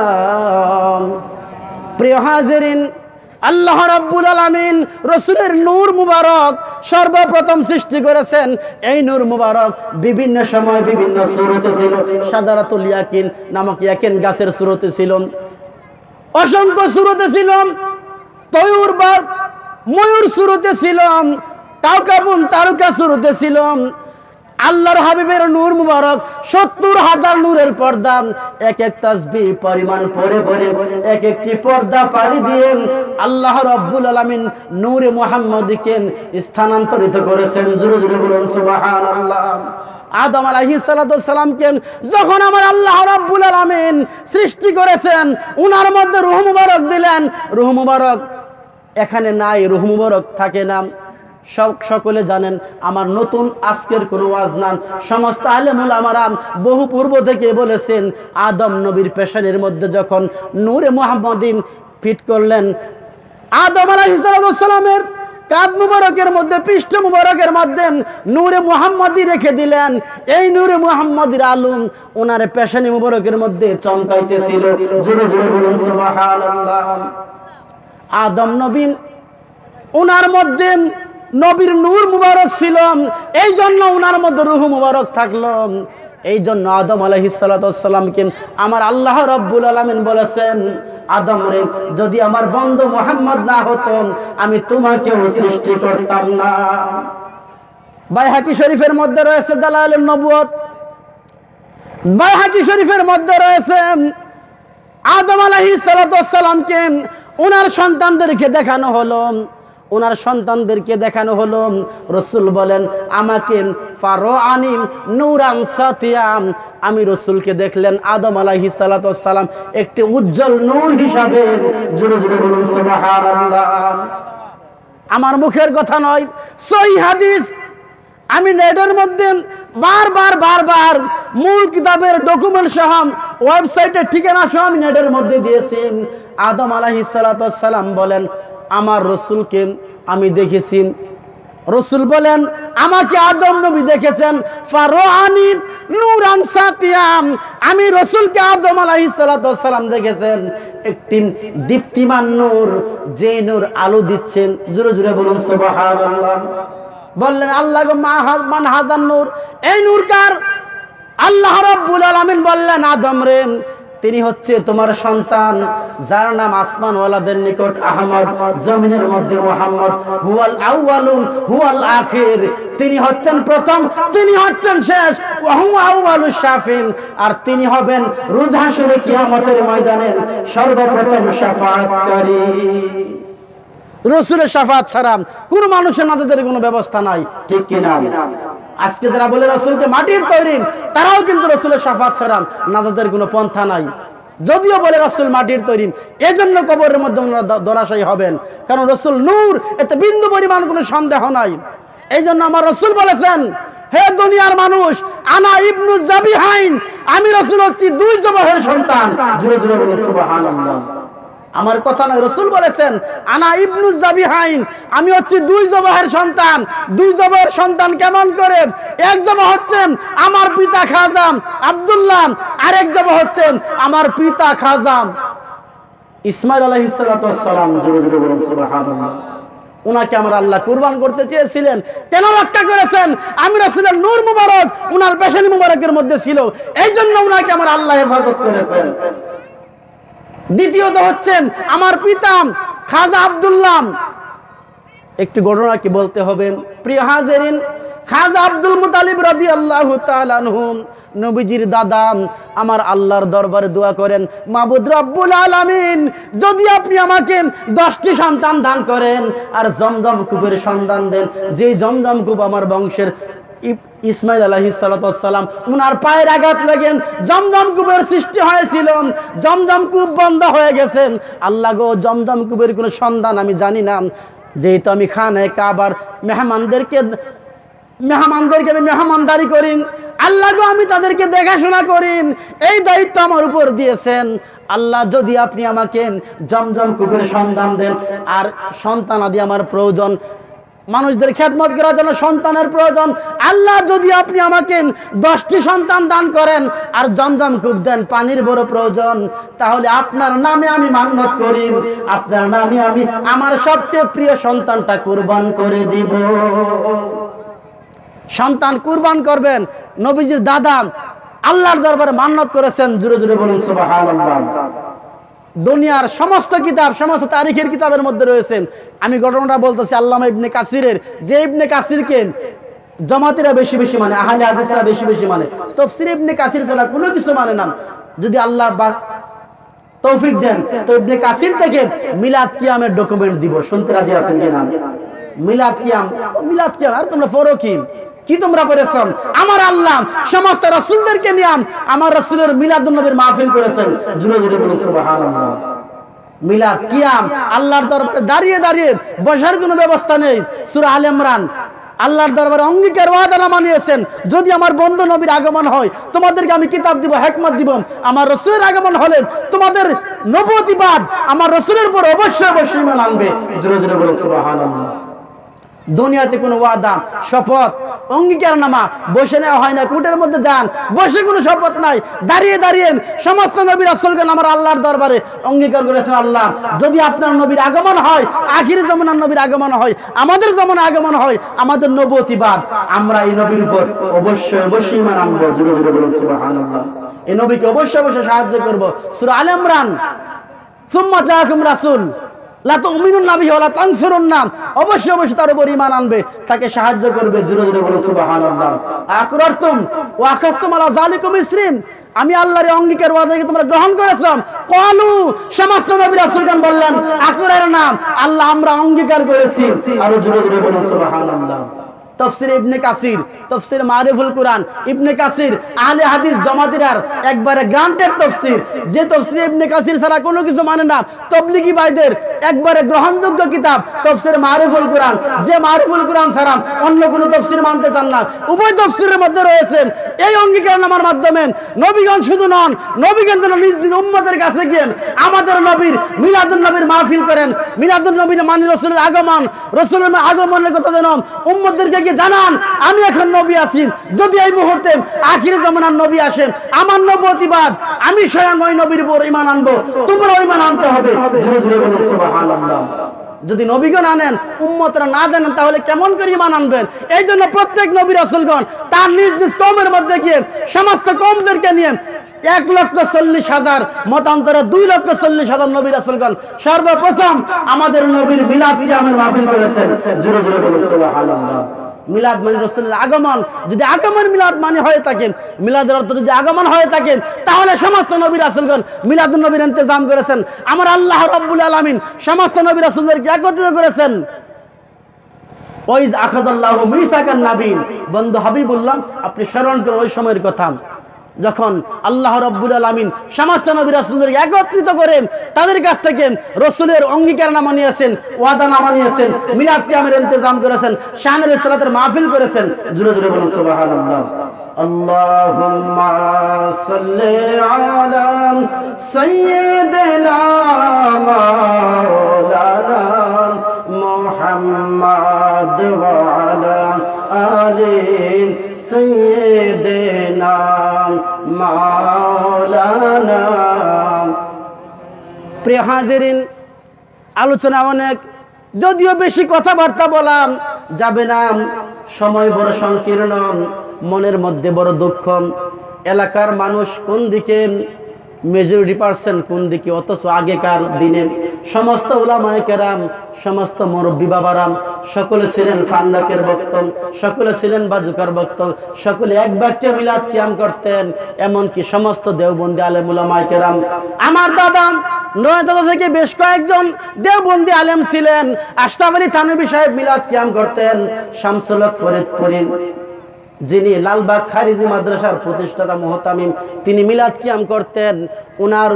[SPEAKER 1] প্রিয় হাজিরিন, আল্লাহ রাব্বুল আলামিন রাসূলের নূর মুবারক সর্বপ্রথম সৃষ্টি করেছেন। এই নূর মুবারক বিভিন্ন সময় বিভিন্ন সূরতে ছিল। শাজারাতুল ইয়াকিন নামক ইয়াকিন গাছের সূরতে ছিল, অসংখ্য সূরতে ছিল, তয়ুর বা ময়ূর সূরতে ছিল, কাউকাবুন তারকা সূরতে ছিল। আল্লাহর হাবিবের নূর মুবারক সত্তর হাজার নূরের পর্দা, এক এক তাসবিহ পরিমাণ পরে পরে এক একটি পর্দা পাড়ি দিয়ে আল্লাহ রাব্বুল আলামিন নূরে মুহাম্মদকে স্থানান্তরিত করেছেন। জোরে জোরে বলুন সুবহানাল্লাহ। আদম আলাইহিস সালাতু সালামকে যখন আমার আল্লাহ রাব্বুল আলামিন সৃষ্টি করেছেন, উনার মধ্যে রূহ মুবারক দিলেন। রূহ মুবারক এখানে নাই, রূহ মুবারক থাকে না। সব সকলে জানেন, আমার নতুন আজকের কোনো ওয়াজ না, সমস্ত আলেম উলামারা বহু পূর্ব থেকে বলেছেন আদম নবীর পেশানির মধ্যে যখন নূরে মুহাম্মদী ফিট করলেন, আদম আলাইহিস সালামের কাঁধ মুবারকের মধ্যে পৃষ্ঠ মুবারকের মধ্যে নূরে মুহাম্মদী রেখে দিলেন। এই নূরে মুহাম্মদীর আলো ওনার পেশানি মুবারকের মধ্যে চমকাইতেছিল। জোরে জোরে বলুন সুবহানাল্লাহ। আদম নবী ওনার মধ্যে নবীর নূর মুবারক ছিল, এই জন্য উনার মধ্যে রূহ মুবারক থাকলো। এই জন্য আদম আলাইহিস সালাতু ওয়াসসালামকে আমার আল্লাহ রাব্বুল আলামিন বলেছেন, আদম রে, যদি আমার বন্ধু মুহাম্মদ না হতো আমি তোমাকেও সৃষ্টি করতাম না। বাইহাকি শরীফের মধ্যে রয়েছে দালাইলুন নবুয়ত, বাইহাকি শরীফের মধ্যে রয়েছে আদম আলাইহিস সালাতু ওয়াসসালামকে ওনার সন্তানদেরকে দেখানো হলো, ওনার সন্তানদেরকে দেখানো হলো। রসুল বলেন, আমাকে ফারআনি নূরান সাতিয়াম, আমি রসুলকে দেখলেন আদম আলাইহিস সালাতু ওয়াসসালাম একটি উজ্জ্বল নূর হিসাবে। জোরে জোরে বলুন সুবহানাল্লাহ। আমার মুখের কথা নয়, সহিহ হাদিস। আমি নেটের মধ্যে বারবার বারবার মূল কিতাবের ডকুমেন্ট সহ ওয়েবসাইটের ঠিকানা সহ আমি নেটের মধ্যে দিয়েছি। আদম আলাইহিস সালাতু ওয়াসসালাম বলেন, আমার রসুলকে আমি দেখেছি। রসুল বলেন, আমাকে আদম নবী দেখেছেন ফারআনি নূরান সাতিয়াম, আমি রসুলকে আদম আলাইহিস সালাতু ওয়াসসালাম দেখেছেন একটি দীপ্তিমান নূর, যে নূর আলো দিচ্ছেন। জোরে জোরে বলুন সুবহানাল্লাহ। বললেন, আল্লাহ গো মান হাজান নূর, এই নূর কার? আল্লাহ রাব্বুল আলামিন বললেন, আদম রে, তিনি হচ্ছে তোমার সন্তান, যার নাম আসমান ওয়ালাদের নিকট আহমদ, জমিনের মধ্যে মুহাম্মদ, হুয়াল আউয়ালুন হুয়াল আখির, তিনি হচ্ছেন প্রথম, তিনি হচ্ছেন শেষ, ওয়া হুয়া আউয়ালুশ শাফিন, আর তিনি হবেন রোজ হাশরে কিয়ামতের ময়দানে সর্বপ্রথম শাফাআতকারী। রসুলের শাফাআত ছাড়া কোন মানুষের নাজাতের কোনো ব্যবস্থা নাই, ঠিক কি না? আজকে যারা বলে রসুলকে মাটির তৈরি, তারাও কিন্তু রসুলের শাফাআত ছাড়া নাজাতের কোনো পন্থা নাই। যদিও বলে রসুল মাটির তৈরি, এজন্য কবরের মধ্যে ওনারা ধরাশায়ী হবেন, কারণ রসুল নূর, এতে বিন্দু পরিমাণ কোনো সন্দেহ নাই। এই জন্য আমার রসুল বলেছেন, হে দুনিয়ার মানুষ, আনা ইবনু যাবিহাইন, আমি রসুল হচ্ছি দুই জবহের সন্তান। জোরে জোরে বলুন সুবহানাল্লাহ। আমার কথা নয়, রসুল বলেছেন, আনা ইবনু যাবিহাইন, আমি হচ্ছি দুই জবহের সন্তান। দুই জবহের সন্তান কেমন করে? এক জবহ হচ্ছেন আমার পিতা খাজা আব্দুল্লাহ, আরেক জবহ হচ্ছেন আমার পিতা খাজা ইসমাইল আলাইহিস সালাতু ওয়াসসালাম। জোরে জোরে বলুন সুবহানাল্লাহ। উনাকে আমার আল্লাহ কুরবান করতে চেয়েছিলেন, কেন রক্ষা করেছেন? আমি রাসূলের নূর মুবারক উনার পেশানি মুবারকের মধ্যে ছিল, এই জন্য উনাকে আমার আল্লাহ হেফাজত করেছেন। দ্বিতীয়ত হচ্ছেন আমার পিতা খাজা আব্দুল্লাহ। একটি ঘটনা কি বলতে হবে, প্রিয় হাজিরিন। খাজা আব্দুল মুতালিব রাদিয়াল্লাহু তাআলা আনহু, নবীজির দাদা, আমার আল্লাহর দরবারে দোয়া করেন, মাবুদ রব্বুল আলামিন, যদি আপনি আমাকে দশটি সন্তান দান করেন আর জমজম কূপের সন্তান দেন, যেই জমজম কূপ আমার বংশের ইসমাইল আলাইহিস সালাতু ওয়াসসালাম উনার পায়ের আঘাত লাগেন জমজম কূপের সৃষ্টি হয়েছিল, জমজম কূপ বন্ধ হয়ে গেছেন। আল্লাহ গো, জমজম কূপের কোনো সন্ধান আমি জানি না, যেহেতু আমি খানায়ে কাবার মেহমানদেরকে মেহমানদেরকে আমি মেহমানদারি করি, আল্লাহ গো আমি তাদেরকে দেখাশোনা করি, এই দায়িত্ব আমার উপর দিয়েছেন। আল্লাহ যদি আপনি আমাকে জমজম কূপের সন্ধান দেন, আর সন্তান আদি আমার প্রয়োজন, মানুষদের খেদমত করার জন্য সন্তানের প্রয়োজন, আল্লাহ যদি আপনি আমাকে দশটি সন্তান দান করেন আর জমজম কূপ দেন, পানির বড় প্রয়োজন, তাহলে আপনার নামে আমি মান্যত করি, আপনার নামে আমি আমার সবচেয়ে প্রিয় সন্তানটা কুরবান করে দিব। সন্তান কুরবান করবেন। নবীজির দাদা আল্লাহর দরবারে মান্যত করেছেন, জোরে জোরে বলুন সুবহানাল্লাহ। দুনিয়ার সমস্ত কিতাব, সমস্ত তারিখের কিতাবের মধ্যে রয়েছেন। আমি ঘটনাটা বলতেছি আল্লামা ইবনে কাসিরের, যে ইবনে কাসিরকে জামাতিরা বেশি বেশি মানে, আহলে হাদিসরা বেশি বেশি মানে, তাফসীর ইবনে কাসির ছাড়া কোনো কিছু মানে না। যদি আল্লাহ তৌফিক দেন তো ইবনে কাসির থেকে মিলাদ কিয়ামের ডকুমেন্ট দিব। শুনতে রাজি আছেন কিনা? মিলাদ কিয়াম, মিলাদ কিয়াম আর তোমরা পড়ো কি কি তোমরা পড়েছেন? আমার আল্লাহ সমস্ত রাসূলদেরকে নিয়ে আমার রাসূলের মিলাদুন নবীর মাহফিল করেছেন। জোরে জোরে বলুন সুবহানাল্লাহ। মিলাদ কিয়াম আল্লাহর দরবারে দাঁড়িয়ে দাঁড়িয়ে বসার কোনো ব্যবস্থা নেই। সূরা আলে ইমরান আল্লাহর দরবারে অঙ্গীকার ওয়াদা নিয়েছেন, যদি আমার বন্ধু নবীর আগমন হয় তোমাদেরকে আমি কিতাব দিব, হিকমত দিব। আমার রাসূলের আগমন হলে তোমাদের নবুয়তিবাদ আমার রাসূলের উপর অবশ্যই অবশ্যই ঈমান আনবে। জোরে জোরে বলুন সুবহানাল্লাহ। দুনিয়াতে কোনো ওয়াদা, শপথ, অঙ্গীকারনামা বসে নেওয়া হয় না। কুটের মধ্যে যান, বসে কোনো শপথ নাই, দাঁড়িয়ে দাঁড়িয়ে সমস্ত নবী রাসূলগণ আমার আল্লাহর দরবারে অঙ্গীকার করেছেন, আল্লাহ যদি আপনার নবীর আগমন হয়, আখির জামানার নবীর আগমন হয়, আমাদের জামানার আগমন হয়, আমাদের নবুয়তিবাদ, আমরা এই নবীর উপর অবশ্যই অবশ্যই ঈমান আনবো। জোরে জোরে বলুন সুবহানাল্লাহ। এই নবীকে অবশ্যই অবশ্যই সাহায্য করব। সূরা আলে ইমরান, সুম্মা জাআকুম রাসূল লা তুমিনুন বিহি ওয়া লা তানসুরুন্না, অবশ্যই অবশ্যই তার উপর ঈমান আনবে, তাকে সাহায্য করবে। জোরে জোরে বলুন সুবহানাল্লাহ। আকরারতুম ওয়া আখাযতুম আলা যালিকুম ইসরিন, আমি আল্লাহর অঙ্গীকার ওয়াদাকে তোমরা গ্রহণ করেছো। ক্বালু, সমস্ত নবী রাসূলগণ বললেন আকরারনা, আল্লাহ আমরা অঙ্গীকার করেছি। আর জোরে জোরে বলুন সুবহানাল্লাহ। তাফসীর ইবনে কাসির, তাফসীর মারিফুল কুরআন, ইবনে কাসির আহলে হাদিস জামাতিরার একবারে গ্রান্টেড তাফসীর, যে তাফসীর ইবনে কাসির ছাড়া কোনো কিছু মানে না। তাবলিগি ভাইদের একবারে গ্রহণযোগ্য কিতাব তাফসীর মারিফুল কুরআন, যে মারিফুল কুরআন ছাড়া অন্য কোনো তাফসীর মানতে চান না। উভয় তাফসীরের মধ্যে রয়েছেন এই অঙ্গীকারনামার মাধ্যমে নবীগণ শুধু নন, নবীগণ যেন নিজ নিজ উম্মতের কাছে গিয়ে আমাদের নবীর মিলাদুন নবীর মাহফিল করেন, মিলাদুন নবীর মানে রাসূলের আগমন, রাসূলের আগমনের কথা যেন উম্মতদেরকে জানান, আমি এখন নবী আছি, যদি এই মুহূর্তে আখির জামানার নবী আসেন, আমার নবুয়তিবাদ আমি স্বয়ং ওই নবীর উপর ঈমান আনবো, তোমরাও ঈমান আনতে হবে। জোরে জোরে বলুন সুবহানাল্লাহ। যদি নবীগণ আনেন উম্মতরা না জানেন তাহলে কেমন করে ঈমান আনবেন? এই জন্য প্রত্যেক নবী রাসূলগণ তার নিজ নিজ কওমের মধ্যে গিয়ে সমস্ত কওমদেরকে নিয়ে এক লক্ষ চল্লিশ হাজার মতান্তরে দুই লক্ষ চল্লিশ হাজার নবী রাসূলগণ সর্বপ্রথম আমাদের নবীর মিলাদ কিয়ামের মাহফিল করেছেন। জোরে জোরে বলুন সুবহানাল্লাহ। মিলাদ মানে রাসূলের আগমন, যদি আগমন মিলাদ মানে হয়ে থাকেন, মিলাদের অর্থ যদি আগমন হয়ে থাকেন, তাহলে সমস্ত নবী রাসূলগণ মিলাদুন নবীর ইন্তজাম করেছেন। আমার আল্লাহ রাব্বুল আলামিন সমস্ত নবী রাসূলদেরকে একত্রিত করেছেন। ওয়াইজ আখাযাল্লাহু মিসাকান নাবিয়্যিন, বন্ধু হাবিবুল্লাহ আপনি স্মরণ করুন ওই সময়ের কথা, যখন আল্লাহ রাব্বুল আলামিন সমস্ত নবী রাসূলদেরকে একত্রিত করেন, তাদের কাছ থেকে রাসূলের অঙ্গীকারনামা নিয়েছেন, ওয়াদানামা নিয়েছেন, মিলাদ কিয়ামের ইন্তজাম করেছেন, শানের সালাতের মাহফিল করেছেন। জোরে জোরে বলুন সুবহানাল্লাহ। আল্লাহুম্মা সাল্লি আলা সাইয়্যিদিনা মাওলানা মুহাম্মাদ ওয়া আলা আলি সাইয়্যিদিনা মাওলানা। প্রিয় হাজিরিন, আলোচনা অনেক, যদিও বেশি কথাবার্তা বলা যাবে না, সময় বড় সংকীর্ণ, মনের মধ্যে বড় দুঃখ। এলাকার মানুষ কোন দিকে, মেজরিটি পার্সেন্ট কোন দিকে, অথচ আগেকার দিনে সমস্ত উলামায়ে কেরাম, সমস্ত মুরব্বী বাবারাম সকলে ছিলেন ফান্দাকের ভক্ত, সকলে ছিলেন বাজুকার ভক্ত, সকলে এক বাক্যে মিলাদ কিয়াম করতেন। এমনকি সমস্ত দেওবন্দি আলেম উলামায়ে কেরাম, আমার দাদা নয় দাদা থেকে বেশ কয়েকজন দেওবন্দি আলেম ছিলেন। আশরাফ আলী থানভী সাহেব মিলাদ কিয়াম করতেন, শামসুল হক ফরিদপুরি, যিনি লালবাগ খারিজি মাদ্রাসার প্রতিষ্ঠাতা মুহতামিম, তিনি মিলাদ কিয়াম করতেন। উনার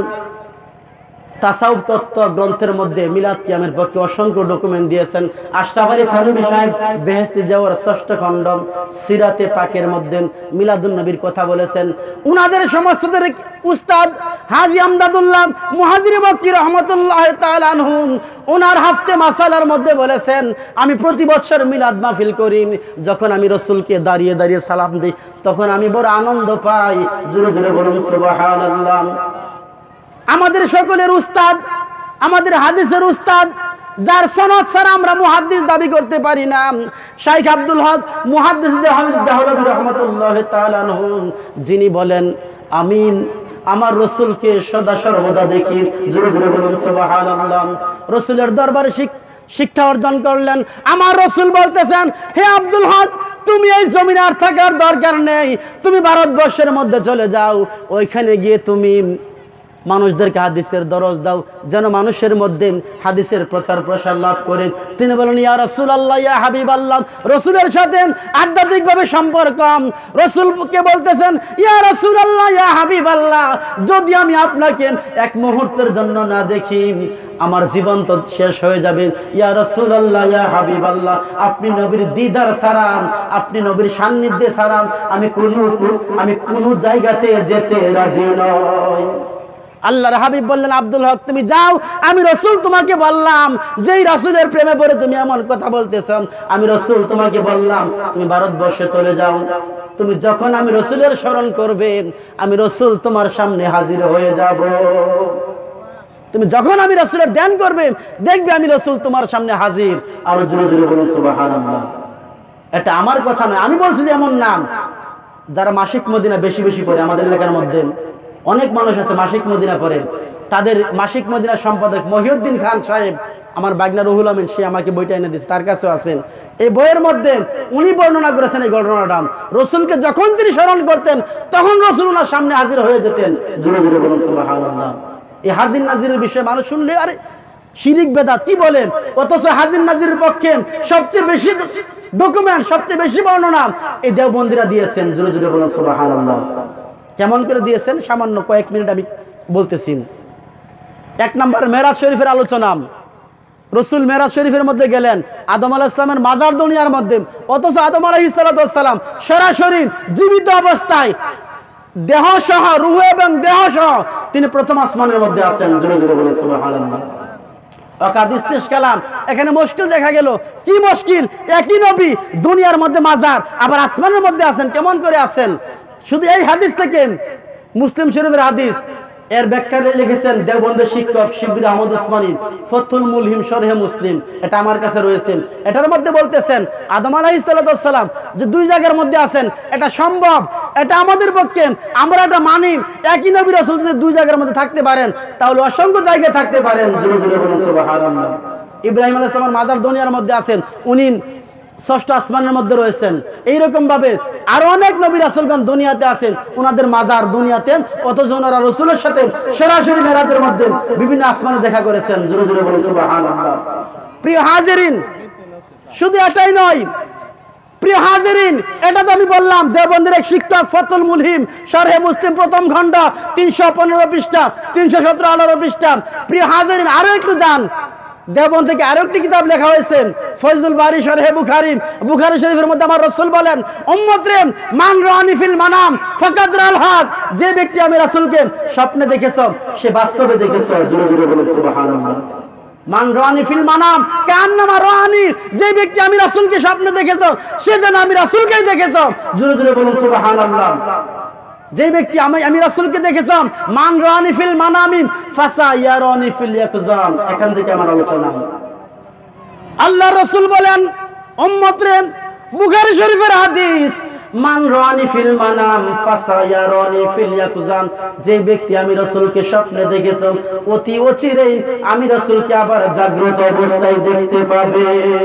[SPEAKER 1] তাসাউফ তত্ত্ব গ্রন্থের মধ্যে মিলাদ কিয়ামের পক্ষে অসংখ্য ডকুমেন্ট দিয়েছেন। আশরাফ আলী থানভী সাহেব বেহেশতি যাওয়ার ষষ্ঠ খণ্ড সিরাতে পাকের মধ্যে মিলাদুন নবীর কথা বলেছেন। উনাদের সমস্তদের উস্তাদ হাজী আমদাদুল্লাহ মুহাজিরি মক্কি রহমতুল্লাহ তাআলা আনহু ওনার হাফতে মাসালার মধ্যে বলেছেন, আমি প্রতি বছর মিলাদ মাহফিল করি, যখন আমি রসুলকে দাঁড়িয়ে দাঁড়িয়ে সালাম দিই তখন আমি বড় আনন্দ পাই। জোরে জোরে বলুন সুবহানাল্লাহ। আমাদের সকলের উস্তাদ, আমাদের হাদিসের উস্তাদ, যার সনদ ছাড়া আমরা মুহাদ্দিস দাবি করতে পারি না, শাইখ আব্দুল হক মুহাদ্দিস দেহলভী রাহমাতুল্লাহ তাআলা আনহু, যিনি বলেন আমি আমার রসুলকে সদা সর্বদা দেখি। জোরে জোরে বলুন সুবহানাল্লাহ। রসুলের দরবারে শিক্ষা অর্জন করলেন। আমার রসুল বলতেছেন, হে আব্দুল হক, তুমি এই জমিনে আর থাকার দরকার নেই, তুমি ভারতবর্ষের মধ্যে চলে যাও, ওইখানে গিয়ে তুমি মানুষদেরকে হাদিসের দরজ দাও, যেন মানুষের মধ্যে হাদিসের প্রচার প্রসার লাভ করে। তিনি বলেন, ইয়া রাসূলুল্লাহ, ইয়া হাবিবাল্লাহ, রসুলের সাথে আধ্যাত্মিকভাবে সম্পর্ক। রসুলকে বলতেছেন, ইয়া রাসূলুল্লাহ, ইয়া হাবিবাল্লাহ, যদি আমি আপনাকে এক মুহূর্তের জন্য না দেখি আমার জীবন তো শেষ হয়ে যাবে। ইয়া রাসূলুল্লাহ, ইয়া হাবিবাল্লাহ, আপনি নবীর দিদার ছাড়ান, আপনি নবীর সান্নিধ্যে ছাড়ান আমি কোনো আমি কোনো জায়গাতে যেতে রাজি নই। আল্লাহর হাবিব বললেন, আব্দুল হক তুমি যাও, আমি রসুল তোমাকে বললাম, যেই রাসূলের প্রেমে পড়ে তুমি এমন কথা বলতেছ, আমি রসুল তোমাকে বললাম তুমি ভারতবর্ষে চলে যাও। তুমি যখন আমি রসুলের স্মরণ করবে আমি রসুল তোমার সামনে হাজির হয়ে যাব। তুমি যখন আমি রসুলের ধ্যান করবে দেখবে আমি রসুল তোমার সামনে হাজির। আর জোরে জোরে বলুন সুবহানাল্লাহ। এটা আমার কথা নয়, আমি বলছি যে এমন নাম যারা মাসিক মদিনা বেশি বেশি পড়ে, আমাদের এলাকার মধ্যে অনেক মানুষ আছে মাসিক মদিনা পড়েন, তাদের মাসিক মদিনা সম্পাদক মহিউদ্দিন খান সাহেব, আমার বাগনা রুহুল আমিন, সে আমাকে বইটা এনে দিচ্ছে, তার কাছেও আছেন। এই বইয়ের মধ্যে উনি বর্ণনা করেছেন এই ঘটনাটা, রসুলকে যখন তিনি স্মরণ করতেন তখন রসুল ওনার সামনে হাজির হয়ে যেতেন। জোরে জোরে বলুন সুবহানাল্লাহ। এই হাজির নাজিরের বিষয়ে মানুষ শুনলে আরে শিরিক বেদাত কি বলেন, অথচ হাজির নাজিরের পক্ষে সবচেয়ে বেশি ডকুমেন্ট, সবচেয়ে বেশি বর্ণনা এই দেওবন্দীরা দিয়েছেন। জোরে জোরে বলুন সুবহানাল্লাহ। কেমন করে দিয়েছেন সামান্য কয়েক মিনিট আমি বলতেছি। এক নম্বর মেরাজ শরীফের আলোচনা। রসুল মেরাজ শরীফের মধ্যে গেলেন আদম আলাইহিস সালামের মাজার দুনিয়ার মধ্যে, অথচ আদম আলাইহিস সালাম সরাসরি জীবিত অবস্থায় দেহ সহ, রূহ এবং দেহ সহ তিনি প্রথম আসমানের মধ্যে আছেন। জোরে জোরে বলুন সুবহানাল্লাহ। অকাদিস কালাম এখানে মুশকিল দেখা গেল। কি মুশকিল? একই নবী দুনিয়ার মধ্যে মাজার, আবার আসমানের মধ্যে আছেন, কেমন করে আছেন? শুধু এই হাদিস থেকে, মুসলিম শরীফের হাদিস, এর ব্যাখ্যা লিখেছেন দেওবন্দের শিক্ষক শিববির আহমদ উসমানী, ফতুল মুলহিম শরহে মুসলিম, এটা আমার কাছে রয়েছে। এটার মধ্যে বলতেছেন আদম আলাইহিস সালাম যে দুই জায়গার মধ্যে আছেন, এটা সম্ভব, এটা আমাদের পক্ষে, আমরা এটা মানি। একই নবী রাসূল যদি দুই জায়গার মধ্যে থাকতে পারেন তাহলে অসংখ্য জায়গায় থাকতে পারেন। জোরে জোরে বলুন সুবহানাল্লাহ। ইব্রাহিম আলাইহিস সালাম মাজার দুনিয়ার মধ্যে আছেন, উনি ষষ্ঠ আসমানের মধ্যে রয়েছেন। এইরকম ভাবে আরো অনেক নবী রাসূলগণ দুনিয়াতে আছেন, ওনাদের মাজার দুনিয়াতে, অথচ ওনারা রসুলের সাথে সরাসরি মেরাজের মধ্যে বিভিন্ন আসমানে দেখা করেছেন। জোরে জোরে বলুন সুবহানাল্লাহ। প্রিয় হাজিরিন, শুধু এটাই নয়, প্রিয় হাজিরিন, এটা তো আমি বললাম দেওবন্দের এক শিক্ষক ফতুল মুলহিম শরহে মুসলিম প্রথম খণ্ড তিনশো পনেরো পৃষ্ঠা, তিনশো সতেরো আঠারো পৃষ্ঠা। প্রিয় হাজিরিন, আরো একটু যান, দেওবন্দ থেকে আরো একটি কিতাব লেখা হয়েছে ফয়জুল বারি শরহে বুখারী। বুখারী শরীফের মধ্যে আমার রাসূল বলেন, উম্মতরে মান রানি ফিল মানাম ফাকাদ রাল হক, যে ব্যক্তি আমি রাসূলকে স্বপ্নে দেখেছো সে বাস্তবে দেখেছো। জোরে জোরে বলুন সুবহানাল্লাহ। মান রানি ফিল মানাম কান্নামা রানি, যে ব্যক্তি আমি রাসূলকে স্বপ্নে দেখেছো সে যেন আমি রাসূলকেই দেখেছো। জোরে জোরে বলুন সুবহানাল্লাহ। যে ব্যক্তি আমি আমি রাসূলকে দেখেছিলাম, মান রানি ফিল মানামিম ফাসা ইয়ারানি ফিল ইয়াকজাম, এখান থেকে আমার আলোচনা। আল্লাহর রাসূল বলেন, উম্মতরে বুখারী শরীফের হাদিস, মান রানি ফিল মানাম ফাসা ইয়ারানি ফিল ইয়াকজাম, যে ব্যক্তি আমি রাসূলকে স্বপ্নে দেখেছিলাম অতি অচিরেই আমি রাসূলকে আবার জাগ্রত অবস্থায় দেখতে পাবে।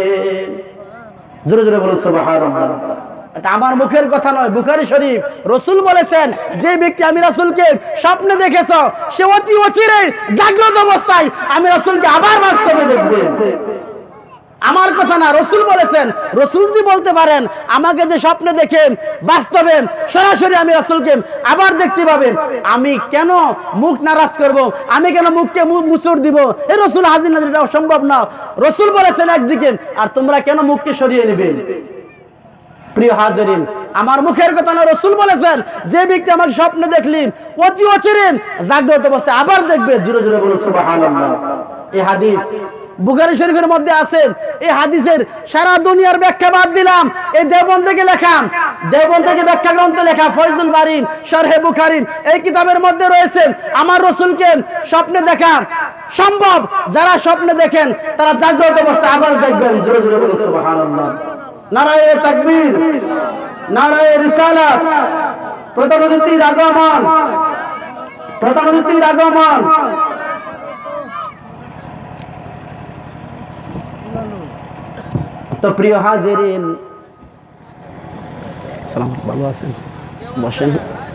[SPEAKER 1] জোরে জোরে বলুন সুবহানাল্লাহ। এটা আমার মুখের কথা নয়, বুখারী শরীফ। রসুল বলেছেন, যে ব্যক্তি আমি রাসূলকে স্বপ্নে দেখেছ সে অতি অচিরেই জাগ্রত অবস্থায় আমি রাসূলকে আবার বাস্তবে দেখবে। আমার কথা না, রসুল বলেছেন। রসুল যদি বলতে পারেন আমাকে যে স্বপ্নে দেখেন বাস্তবে সরাসরি আমি রসুলকে আবার দেখতে পাবেন, আমি কেন মুখ নারাজ করব, আমি কেন মুখকে মুচড় দিব? এই রসুল হাজির নাজির, এটা অসম্ভব না। রসুল বলেছেন একদিকে, আর তোমরা কেন মুখকে সরিয়ে নেবেন? প্রিয় হাজিরিন, আমার মুখের কথা না, রসুল বলেছেন যে ব্যক্তি আমাকে স্বপ্নে দেখলি অতি অচিরেন জাগ্রত অবস্থায় আবার দেখবে। জোরে জোরে বলুন সুবহানাল্লাহ। এই হাদিস বুখারী শরীফের মধ্যে আছে। এই হাদিসের সারা দুনিয়ার ব্যাখ্যা বাদ দিলাম, এই দেওবন্দ থেকে লেখা, দেওবন্দ থেকে ব্যাখ্যা গ্রন্থ লেখা ফয়জুল বারী শরহে বুখারী, এই কিতাবের মধ্যে রয়েছে আমার রাসূলকে স্বপ্নে দেখা সম্ভব। যারা স্বপ্নে দেখেন তারা জাগ্রত অবস্থায় আবার দেখবেন। জোরে জোরে বলুন সুবহানাল্লাহ। নারায়ে তাকবীর, নারায়ে রিসালাত। প্রধান অতিথির আগমন, প্রধান অতিথির আগমন। তো প্রিয় হাজিরিন, সালাম, ভালো আছেন? বসেন।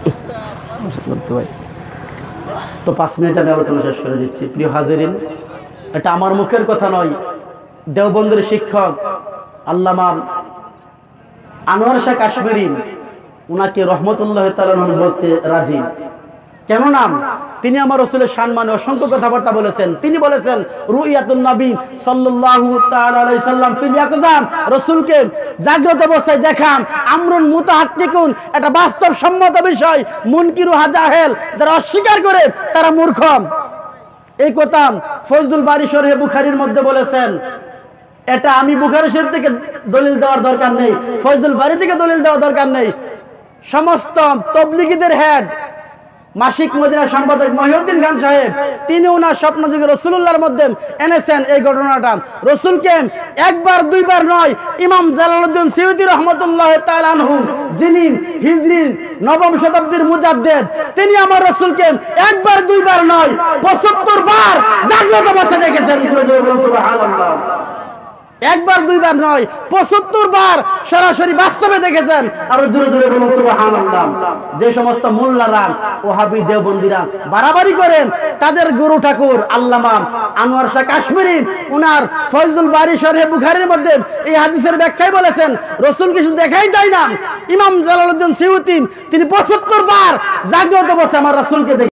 [SPEAKER 1] তো পাঁচ মিনিট আমি আলোচনা শেষ করে দিচ্ছি। প্রিয় হাজিরিন, এটা আমার মুখের কথা নয়, দেওবন্দের শিক্ষক আল্লামা আনোয়ার শাহ কাশ্মীরি, উনাকে রহমতুল্লাহ তাআলা বলতে রাজি। কেননা তিনি আমার রাসূলের সম্মানে অসংখ্য কথাবার্তা বলেছেন। তিনি বলেছেন রুইয়াতুন নবী সাল্লাল্লাহু তাআলা আলাইহি সাল্লাম ফিল ইয়াকজাম, রাসূলকে জাগ্রত অবস্থায় দেখা আমরুন মুতাহাক্কিকুন, এটা বাস্তবসম্মত বিষয়। মুনকিরু হাজাহেল, যারা অস্বীকার করে তারা মূর্খ। এই কথা ফয়জুল বারী শরহে বুখারীর মধ্যে বলেছেন। এটা আমি বুখারী শরীফ থেকে দলিল দেওয়ার দরকার নেই, ফয়জুল বারী থেকে দলিল দেওয়ার দরকার নেই। সমস্ত তাবলীগীদের হেড মাসিক মদিনা সম্পাদক মহিউদ্দিন খান সাহেব, তিনি ওনার স্বপ্নযোগে রাসূলুল্লাহর মধ্যে এনেছেন এই ঘটনাটা। রাসূলকে একবার দুইবার নয়, ইমাম জালালউদ্দিন সিয়ুতী রাহমাতুল্লাহ তাআলা আনহু, যিনি হিজরি নবম শতাব্দীর মুজাদ্দিদ, তিনি আমার রাসূলকে একবার দুইবার নয় পঁচাত্তর বার জাগ্রত অবস্থায় দেখেছেন। সুবহানাল্লাহ। একবার দুইবার নয়, পঁচাত্তর বার সরাসরি বাস্তবে দেখেছেন। আর জোরে জোরে বলুন সুবহানাল্লাহ। যে সমস্ত মোল্লারা ওহাবী দেওবন্দীরা বাড়াবাড়ি করেন, তাদের গুরু ঠাকুর আল্লামা আনোয়ার শাহ কাশ্মীরি উনার ফয়জুল বারী শরহে বুখারীর মধ্যে এই হাদিসের ব্যাখ্যায় বলেছেন রাসূল কিছু দেখাই যায় না। ইমাম জালালউদ্দিন সিয়ুতী তিনি পঁচাত্তর বার জাগ্রত অবস্থায় আমার রাসূলকে